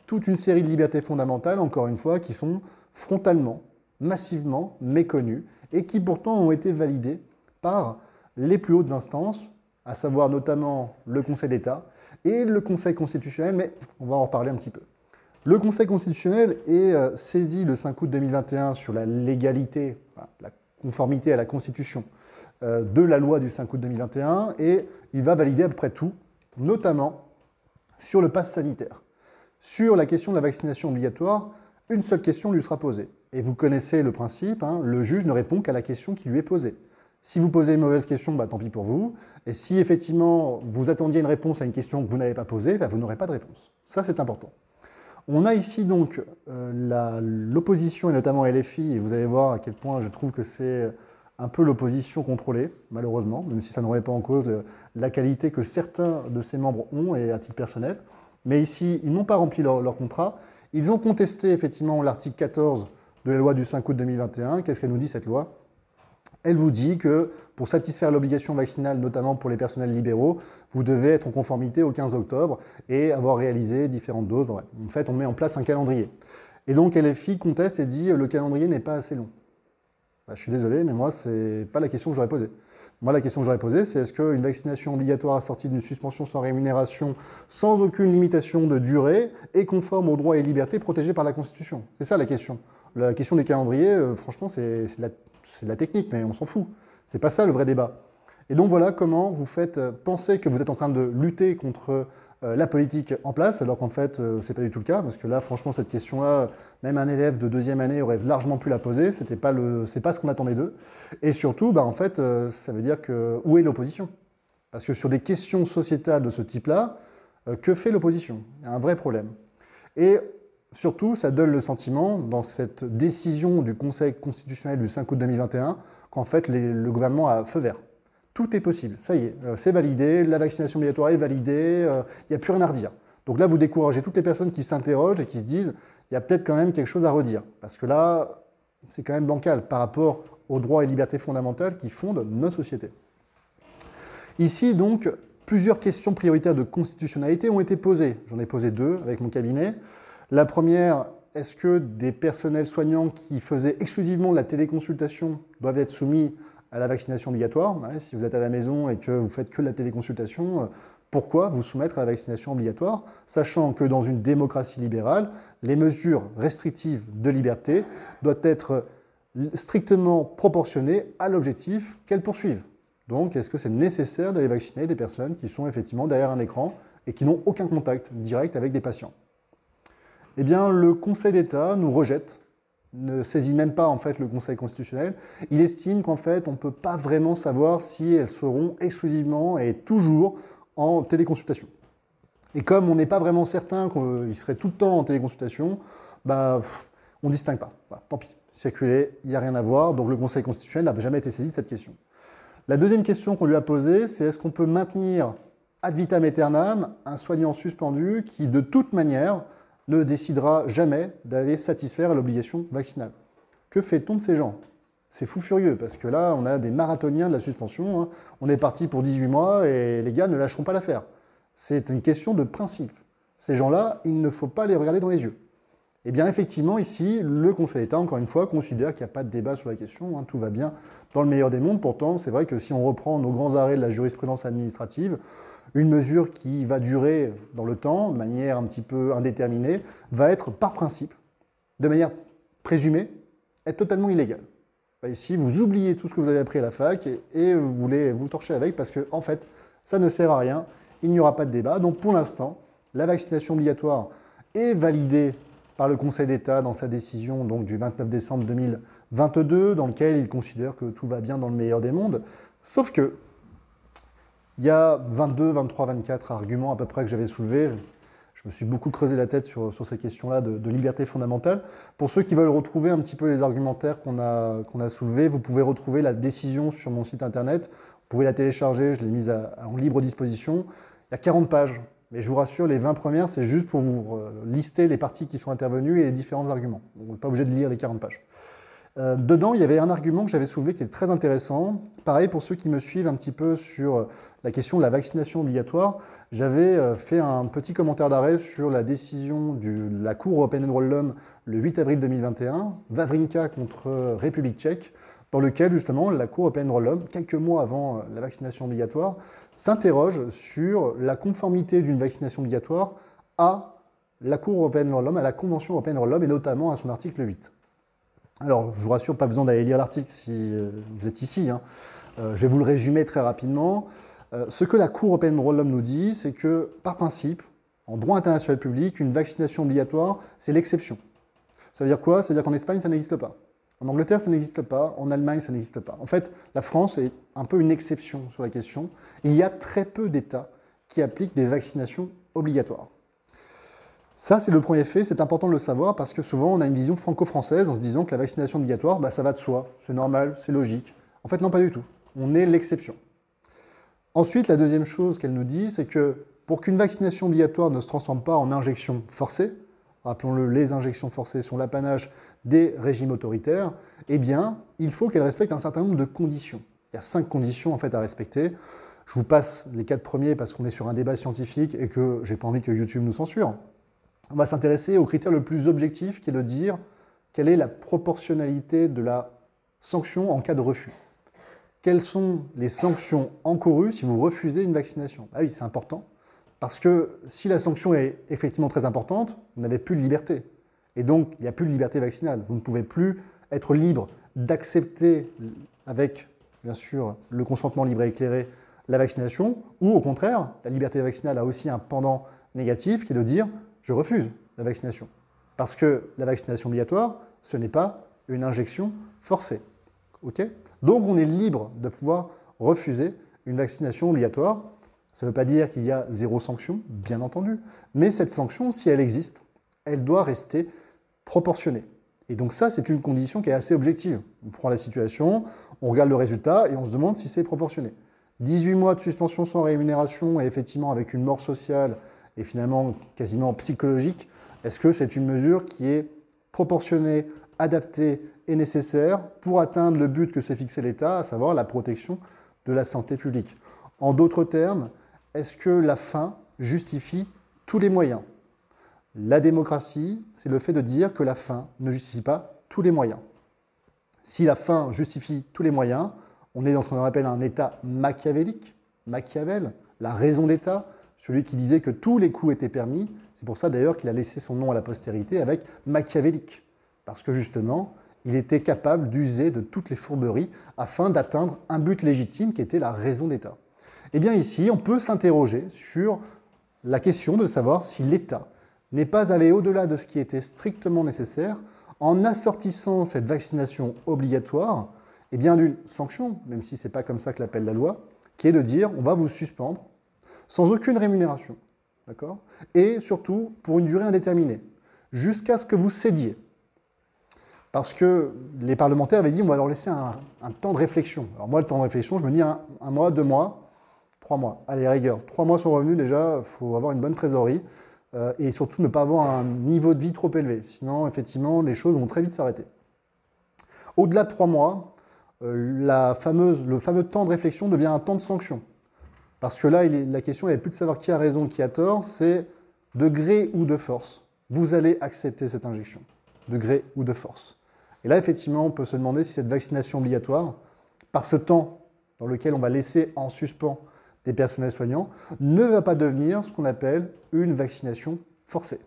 Speaker 2: toute une série de libertés fondamentales, encore une fois, qui sont frontalement, massivement méconnues et qui pourtant ont été validées par les plus hautes instances, à savoir notamment le Conseil d'État et le Conseil constitutionnel, mais on va en reparler un petit peu. Le Conseil constitutionnel est euh, saisi le cinq août deux mille vingt et un sur la légalité, enfin, la conformité à la Constitution euh, de la loi du cinq août deux mille vingt et un, et il va valider à peu près tout, notamment sur le pass sanitaire. Sur la question de la vaccination obligatoire, une seule question lui sera posée. Et vous connaissez le principe, hein, le juge ne répond qu'à la question qui lui est posée. Si vous posez une mauvaise question, bah, tant pis pour vous. Et si effectivement vous attendiez une réponse à une question que vous n'avez pas posée, bah, vous n'aurez pas de réponse. Ça, c'est important. On a ici donc euh, l'opposition, et notamment L F I, et vous allez voir à quel point je trouve que c'est un peu l'opposition contrôlée, malheureusement, même si ça ne remet pas en cause le, la qualité que certains de ses membres ont, et à titre personnel. Mais ici, ils n'ont pas rempli leur, leur contrat. Ils ont contesté effectivement l'article quatorze de la loi du cinq août deux mille vingt et un. Qu'est-ce qu'elle nous dit, cette loi ? Elle vous dit que pour satisfaire l'obligation vaccinale, notamment pour les personnels libéraux, vous devez être en conformité au quinze octobre et avoir réalisé différentes doses. Bon, ouais. En fait, on met en place un calendrier. Et donc, L F I conteste et dit que le calendrier n'est pas assez long. Bah, je suis désolé, mais moi, ce n'est pas la question que j'aurais posée. Moi, la question que j'aurais posée, c'est est-ce qu'une vaccination obligatoire assortie d'une suspension sans rémunération, sans aucune limitation de durée, est conforme aux droits et libertés protégés par la Constitution? C'est ça la question. La question des calendriers, euh, franchement, c'est de la... c'est de la technique, mais on s'en fout. C'est pas ça le vrai débat. Et donc voilà comment vous faites penser que vous êtes en train de lutter contre euh, la politique en place, alors qu'en fait, euh, c'est pas du tout le cas, parce que là, franchement, cette question-là, même un élève de deuxième année aurait largement pu la poser, c'était pas le, c'est pas ce qu'on attendait d'eux. Et surtout, bah, en fait, euh, ça veut dire que où est l'opposition? Parce que sur des questions sociétales de ce type-là, euh, que fait l'opposition? Il y a un vrai problème. Et surtout, ça donne le sentiment, dans cette décision du Conseil constitutionnel du cinq août deux mille vingt et un, qu'en fait, les, le gouvernement a feu vert. Tout est possible, ça y est, euh, c'est validé, la vaccination obligatoire est validée, il euh, n'y a plus rien à redire. Donc là, vous découragez toutes les personnes qui s'interrogent et qui se disent, il y a peut-être quand même quelque chose à redire. Parce que là, c'est quand même bancal par rapport aux droits et libertés fondamentales qui fondent notre société. Ici, donc, plusieurs questions prioritaires de constitutionnalité ont été posées. J'en ai posé deux avec mon cabinet. La première, est-ce que des personnels soignants qui faisaient exclusivement de la téléconsultation doivent être soumis à la vaccination obligatoire? Ouais, si vous êtes à la maison et que vous faites que de la téléconsultation, pourquoi vous soumettre à la vaccination obligatoire, sachant que dans une démocratie libérale, les mesures restrictives de liberté doivent être strictement proportionnées à l'objectif qu'elles poursuivent. Donc, est-ce que c'est nécessaire d'aller vacciner des personnes qui sont effectivement derrière un écran et qui n'ont aucun contact direct avec des patients? Eh bien, le Conseil d'État nous rejette, ne saisit même pas en fait le Conseil constitutionnel. Il estime qu'en fait, on ne peut pas vraiment savoir si elles seront exclusivement et toujours en téléconsultation. Et comme on n'est pas vraiment certain qu'ils seraient tout le temps en téléconsultation, bah, on ne distingue pas. Voilà, tant pis, circuler, il n'y a rien à voir. Donc le Conseil constitutionnel n'a jamais été saisi de cette question. La deuxième question qu'on lui a posée, c'est est-ce qu'on peut maintenir ad vitam aeternam un soignant suspendu qui, de toute manière, ne décidera jamais d'aller satisfaire à l'obligation vaccinale. Que fait-on de ces gens? C'est fou furieux, parce que là, on a des marathoniens de la suspension. Hein. On est parti pour dix-huit mois et les gars ne lâcheront pas l'affaire. C'est une question de principe. Ces gens-là, il ne faut pas les regarder dans les yeux. Eh bien, effectivement, ici, le Conseil d'État, encore une fois, considère qu'il n'y a pas de débat sur la question. Hein. Tout va bien dans le meilleur des mondes. Pourtant, c'est vrai que si on reprend nos grands arrêts de la jurisprudence administrative, une mesure qui va durer dans le temps, de manière un petit peu indéterminée, va être par principe, de manière présumée, être totalement illégale. Ici, vous oubliez tout ce que vous avez appris à la fac et, et vous voulez vous torcher avec parce que, en fait, ça ne sert à rien, il n'y aura pas de débat. Donc, pour l'instant, la vaccination obligatoire est validée par le Conseil d'État dans sa décision donc, du vingt-neuf décembre deux mille vingt-deux, dans lequel il considère que tout va bien dans le meilleur des mondes, sauf que il y a vingt-deux, vingt-trois, vingt-quatre arguments à peu près que j'avais soulevés. Je me suis beaucoup creusé la tête sur, sur ces questions-là de, de liberté fondamentale. Pour ceux qui veulent retrouver un petit peu les argumentaires qu'on a, qu'on a soulevés, vous pouvez retrouver la décision sur mon site internet. Vous pouvez la télécharger, je l'ai mise à, à, en libre disposition. Il y a quarante pages, mais je vous rassure, les vingt premières, c'est juste pour vous euh, lister les parties qui sont intervenues et les différents arguments. On n'est pas obligé de lire les quarante pages. Euh, dedans, il y avait un argument que j'avais soulevé qui est très intéressant. Pareil, pour ceux qui me suivent un petit peu sur la question de la vaccination obligatoire, j'avais euh, fait un petit commentaire d'arrêt sur la décision de la Cour européenne des droits de l'homme le huit avril deux mille vingt et un, Wawrinka contre République tchèque, dans lequel justement la Cour européenne des droits de l'homme, quelques mois avant la vaccination obligatoire, s'interroge sur la conformité d'une vaccination obligatoire à la Cour européenne des droits de l'homme, à la Convention européenne des droits de l'homme et notamment à son article huit. Alors, je vous rassure, pas besoin d'aller lire l'article si vous êtes ici. Hein. Euh, je vais vous le résumer très rapidement. Euh, ce que la Cour européenne des droits de l'homme nous dit, c'est que, par principe, en droit international public, une vaccination obligatoire, c'est l'exception. Ça veut dire quoi? Ça veut dire qu'en Espagne, ça n'existe pas. En Angleterre, ça n'existe pas. En Allemagne, ça n'existe pas. En fait, la France est un peu une exception sur la question. Il y a très peu d'États qui appliquent des vaccinations obligatoires. Ça, c'est le premier fait, c'est important de le savoir parce que souvent on a une vision franco-française en se disant que la vaccination obligatoire, bah, ça va de soi, c'est normal, c'est logique. En fait, non, pas du tout. On est l'exception. Ensuite, la deuxième chose qu'elle nous dit, c'est que pour qu'une vaccination obligatoire ne se transforme pas en injection forcée, rappelons-le, les injections forcées sont l'apanage des régimes autoritaires, eh bien, il faut qu'elle respecte un certain nombre de conditions. Il y a cinq conditions en fait à respecter. Je vous passe les quatre premiers parce qu'on est sur un débat scientifique et que j'ai pas envie que YouTube nous censure. On va s'intéresser au critère le plus objectif qui est de dire quelle est la proportionnalité de la sanction en cas de refus. Quelles sont les sanctions encourues si vous refusez une vaccination? Ah oui, c'est important, parce que si la sanction est effectivement très importante, vous n'avez plus de liberté. Et donc, il n'y a plus de liberté vaccinale. Vous ne pouvez plus être libre d'accepter, avec, bien sûr, le consentement libre et éclairé, la vaccination, ou au contraire, la liberté vaccinale a aussi un pendant négatif qui est de dire je refuse la vaccination. Parce que la vaccination obligatoire, ce n'est pas une injection forcée. Okay? Donc on est libre de pouvoir refuser une vaccination obligatoire. Ça ne veut pas dire qu'il y a zéro sanction, bien entendu. Mais cette sanction, si elle existe, elle doit rester proportionnée. Et donc ça, c'est une condition qui est assez objective. On prend la situation, on regarde le résultat et on se demande si c'est proportionné. dix-huit mois de suspension sans rémunération et effectivement avec une mort sociale et finalement quasiment psychologique, est-ce que c'est une mesure qui est proportionnée, adaptée et nécessaire pour atteindre le but que s'est fixé l'État, à savoir la protection de la santé publique? En d'autres termes, est-ce que la fin justifie tous les moyens? La démocratie, c'est le fait de dire que la fin ne justifie pas tous les moyens. Si la fin justifie tous les moyens, on est dans ce qu'on appelle un État machiavélique, Machiavel, la raison d'État, celui qui disait que tous les coups étaient permis. C'est pour ça d'ailleurs qu'il a laissé son nom à la postérité avec machiavélique. Parce que justement, il était capable d'user de toutes les fourberies afin d'atteindre un but légitime qui était la raison d'État. Eh bien ici, on peut s'interroger sur la question de savoir si l'État n'est pas allé au-delà de ce qui était strictement nécessaire en assortissant cette vaccination obligatoire eh bien d'une sanction, même si ce n'est pas comme ça que l'appelle la loi, qui est de dire on va vous suspendre sans aucune rémunération, d'accord? Et surtout pour une durée indéterminée, jusqu'à ce que vous cédiez. Parce que les parlementaires avaient dit on va leur laisser un, un temps de réflexion. Alors moi, le temps de réflexion, je me dis un, un mois, deux mois, trois mois. Allez, rigueur, trois mois sont revenus déjà, il faut avoir une bonne trésorerie euh, et surtout ne pas avoir un niveau de vie trop élevé. Sinon, effectivement, les choses vont très vite s'arrêter. Au-delà de trois mois, euh, la fameuse, le fameux temps de réflexion devient un temps de sanction. Parce que là, il est, la question n'est plus de savoir qui a raison, qui a tort, c'est de gré ou de force. Vous allez accepter cette injection, de gré ou de force. Et là, effectivement, on peut se demander si cette vaccination obligatoire, par ce temps dans lequel on va laisser en suspens des personnels soignants, ne va pas devenir ce qu'on appelle une vaccination forcée.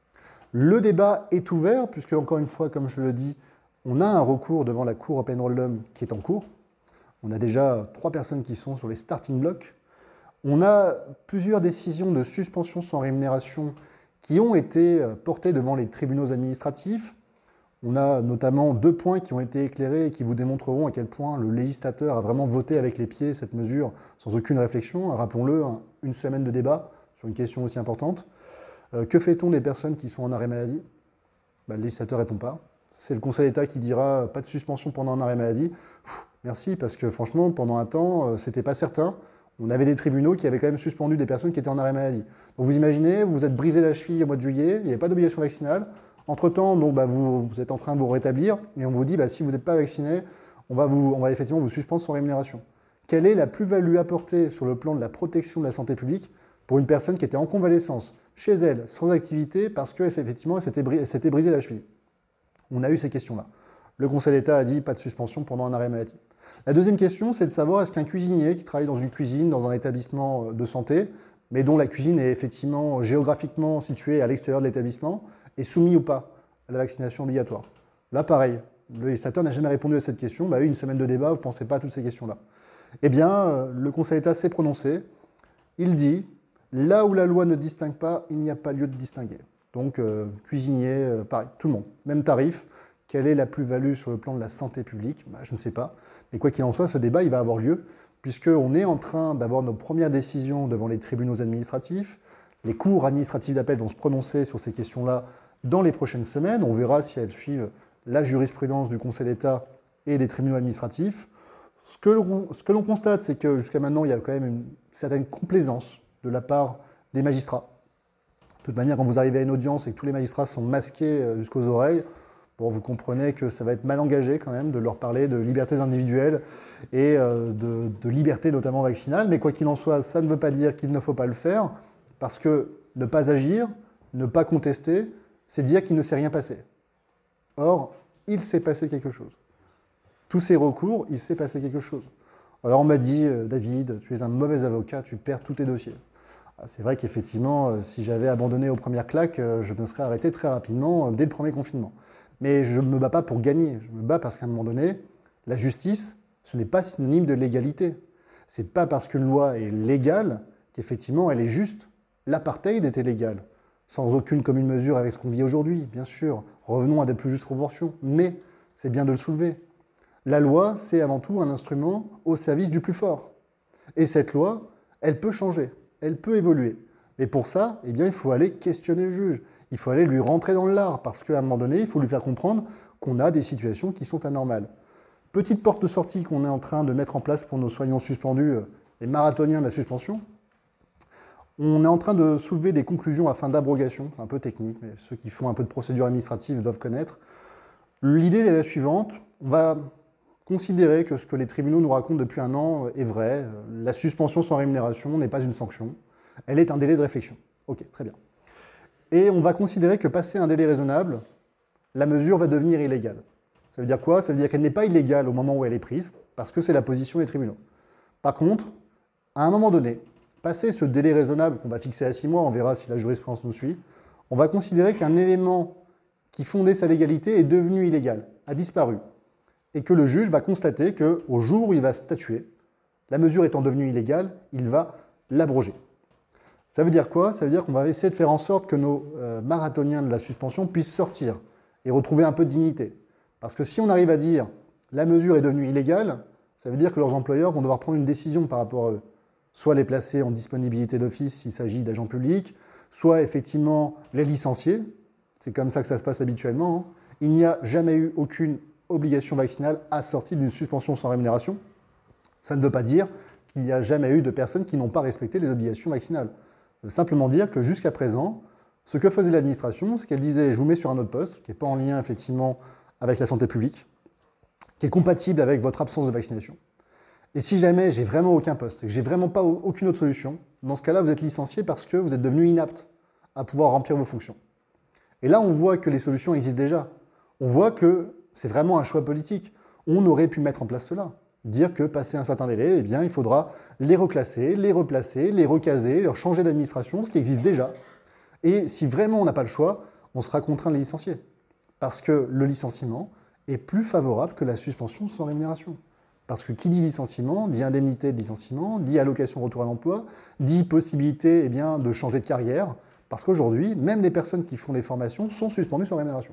Speaker 2: Le débat est ouvert, puisque, encore une fois, comme je le dis, on a un recours devant la Cour européenne des droits de l'homme qui est en cours. On a déjà trois personnes qui sont sur les starting blocks. On a plusieurs décisions de suspension sans rémunération qui ont été portées devant les tribunaux administratifs. On a notamment deux points qui ont été éclairés et qui vous démontreront à quel point le législateur a vraiment voté avec les pieds cette mesure sans aucune réflexion. Rappelons-le, une semaine de débat sur une question aussi importante. Euh, que fait-on des personnes qui sont en arrêt maladie? Ben, le législateur ne répond pas. C'est le Conseil d'État qui dira pas de suspension pendant un arrêt maladie. Pff, merci, parce que franchement, pendant un temps, c'était pas certain. On avait des tribunaux qui avaient quand même suspendu des personnes qui étaient en arrêt maladie. Donc vous imaginez, vous vous êtes brisé la cheville au mois de juillet, il n'y avait pas d'obligation vaccinale. Entre-temps, donc, bah, vous, vous êtes en train de vous rétablir et on vous dit, bah, si vous n'êtes pas vacciné, on va, vous, on va effectivement vous suspendre sans rémunération. Quelle est la plus-value apportée sur le plan de la protection de la santé publique pour une personne qui était en convalescence, chez elle, sans activité, parce qu'effectivement, elle s'était brisée la cheville? On a eu ces questions-là. Le Conseil d'État a dit pas de suspension pendant un arrêt maladie. La deuxième question, c'est de savoir est-ce qu'un cuisinier qui travaille dans une cuisine, dans un établissement de santé, mais dont la cuisine est effectivement géographiquement située à l'extérieur de l'établissement, est soumis ou pas à la vaccination obligatoire? Là, pareil, le législateur n'a jamais répondu à cette question. Bah oui, une semaine de débat, vous ne pensez pas à toutes ces questions-là. Eh bien, le Conseil d'État s'est prononcé. Il dit, là où la loi ne distingue pas, il n'y a pas lieu de distinguer. Donc, euh, cuisinier, euh, pareil, tout le monde, même tarif. Quelle est la plus-value sur le plan de la santé publique? Bah, je ne sais pas. Mais quoi qu'il en soit, ce débat, il va avoir lieu, puisqu'on est en train d'avoir nos premières décisions devant les tribunaux administratifs. Les cours administratifs d'appel vont se prononcer sur ces questions-là dans les prochaines semaines. On verra si elles suivent la jurisprudence du Conseil d'État et des tribunaux administratifs. Ce que l'on constate, c'est que jusqu'à maintenant, il y a quand même une certaine complaisance de la part des magistrats. De toute manière, quand vous arrivez à une audience et que tous les magistrats sont masqués jusqu'aux oreilles, bon, vous comprenez que ça va être mal engagé quand même de leur parler de libertés individuelles et de, de liberté notamment vaccinale. Mais quoi qu'il en soit, ça ne veut pas dire qu'il ne faut pas le faire, parce que ne pas agir, ne pas contester, c'est dire qu'il ne s'est rien passé. Or, il s'est passé quelque chose. Tous ces recours, il s'est passé quelque chose. Alors on m'a dit, David, tu es un mauvais avocat, tu perds tous tes dossiers. C'est vrai qu'effectivement, si j'avais abandonné aux premières claques, je me serais arrêté très rapidement dès le premier confinement. Mais je ne me bats pas pour gagner, je me bats parce qu'à un moment donné, la justice, ce n'est pas synonyme de légalité. Ce n'est pas parce qu'une loi est légale qu'effectivement elle est juste. L'apartheid était légal, sans aucune commune mesure avec ce qu'on vit aujourd'hui, bien sûr. Revenons à des plus justes proportions, mais c'est bien de le soulever. La loi, c'est avant tout un instrument au service du plus fort. Et cette loi, elle peut changer, elle peut évoluer. Mais pour ça, eh bien, il faut aller questionner le juge. Il faut aller lui rentrer dans le lard, parce qu'à un moment donné, il faut lui faire comprendre qu'on a des situations qui sont anormales. Petite porte de sortie qu'on est en train de mettre en place pour nos soignants suspendus, les marathoniens de la suspension. On est en train de soulever des conclusions à fin d'abrogation, c'est un peu technique, mais ceux qui font un peu de procédure administrative doivent connaître. L'idée est la suivante, on va considérer que ce que les tribunaux nous racontent depuis un an est vrai. La suspension sans rémunération n'est pas une sanction, elle est un délai de réflexion. Ok, très bien. Et on va considérer que passé un délai raisonnable, la mesure va devenir illégale. Ça veut dire quoi? Ça veut dire qu'elle n'est pas illégale au moment où elle est prise, parce que c'est la position des tribunaux. Par contre, à un moment donné, passé ce délai raisonnable qu'on va fixer à six mois, on verra si la jurisprudence nous suit, on va considérer qu'un élément qui fondait sa légalité est devenu illégal, a disparu, et que le juge va constater qu'au jour où il va statuer, la mesure étant devenue illégale, il va l'abroger. Ça veut dire quoi? Ça veut dire qu'on va essayer de faire en sorte que nos euh, marathoniens de la suspension puissent sortir et retrouver un peu de dignité. Parce que si on arrive à dire la mesure est devenue illégale, ça veut dire que leurs employeurs vont devoir prendre une décision par rapport à eux. Soit les placer en disponibilité d'office s'il s'agit d'agents publics, soit effectivement les licencier. C'est comme ça que ça se passe habituellement. Hein. Il n'y a jamais eu aucune obligation vaccinale assortie d'une suspension sans rémunération. Ça ne veut pas dire qu'il n'y a jamais eu de personnes qui n'ont pas respecté les obligations vaccinales. Ça veut simplement dire que jusqu'à présent, ce que faisait l'administration, c'est qu'elle disait « je vous mets sur un autre poste » qui n'est pas en lien effectivement avec la santé publique, qui est compatible avec votre absence de vaccination. Et si jamais j'ai vraiment aucun poste, et que j'ai vraiment pas aucune autre solution, dans ce cas-là, vous êtes licencié parce que vous êtes devenu inapte à pouvoir remplir vos fonctions. Et là, on voit que les solutions existent déjà. On voit que c'est vraiment un choix politique. On aurait pu mettre en place cela. Dire que, passé un certain délai, eh bien, il faudra les reclasser, les replacer, les recaser, leur changer d'administration, ce qui existe déjà. Et si vraiment on n'a pas le choix, on sera contraint de les licencier. Parce que le licenciement est plus favorable que la suspension sans rémunération. Parce que qui dit licenciement, dit indemnité de licenciement, dit allocation retour à l'emploi, dit possibilité eh bien, de changer de carrière, parce qu'aujourd'hui, même les personnes qui font des formations sont suspendues sans rémunération.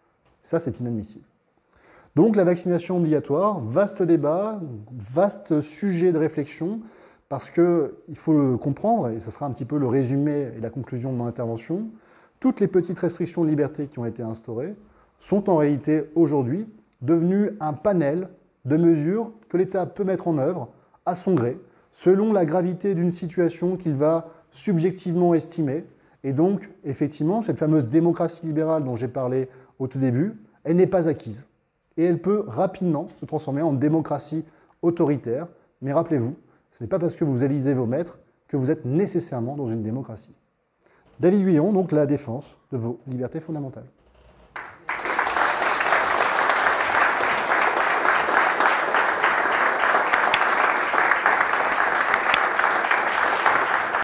Speaker 2: Ça, c'est inadmissible. Donc la vaccination obligatoire, vaste débat, vaste sujet de réflexion, parce qu'il faut le comprendre, et ce sera un petit peu le résumé et la conclusion de mon intervention, toutes les petites restrictions de liberté qui ont été instaurées sont en réalité aujourd'hui devenues un panel de mesures que l'État peut mettre en œuvre à son gré, selon la gravité d'une situation qu'il va subjectivement estimer, Et donc, effectivement, cette fameuse démocratie libérale dont j'ai parlé au tout début, elle n'est pas acquise. Et elle peut rapidement se transformer en démocratie autoritaire. Mais rappelez-vous, ce n'est pas parce que vous élisez vos maîtres que vous êtes nécessairement dans une démocratie. David Guyon, donc la défense de vos libertés fondamentales.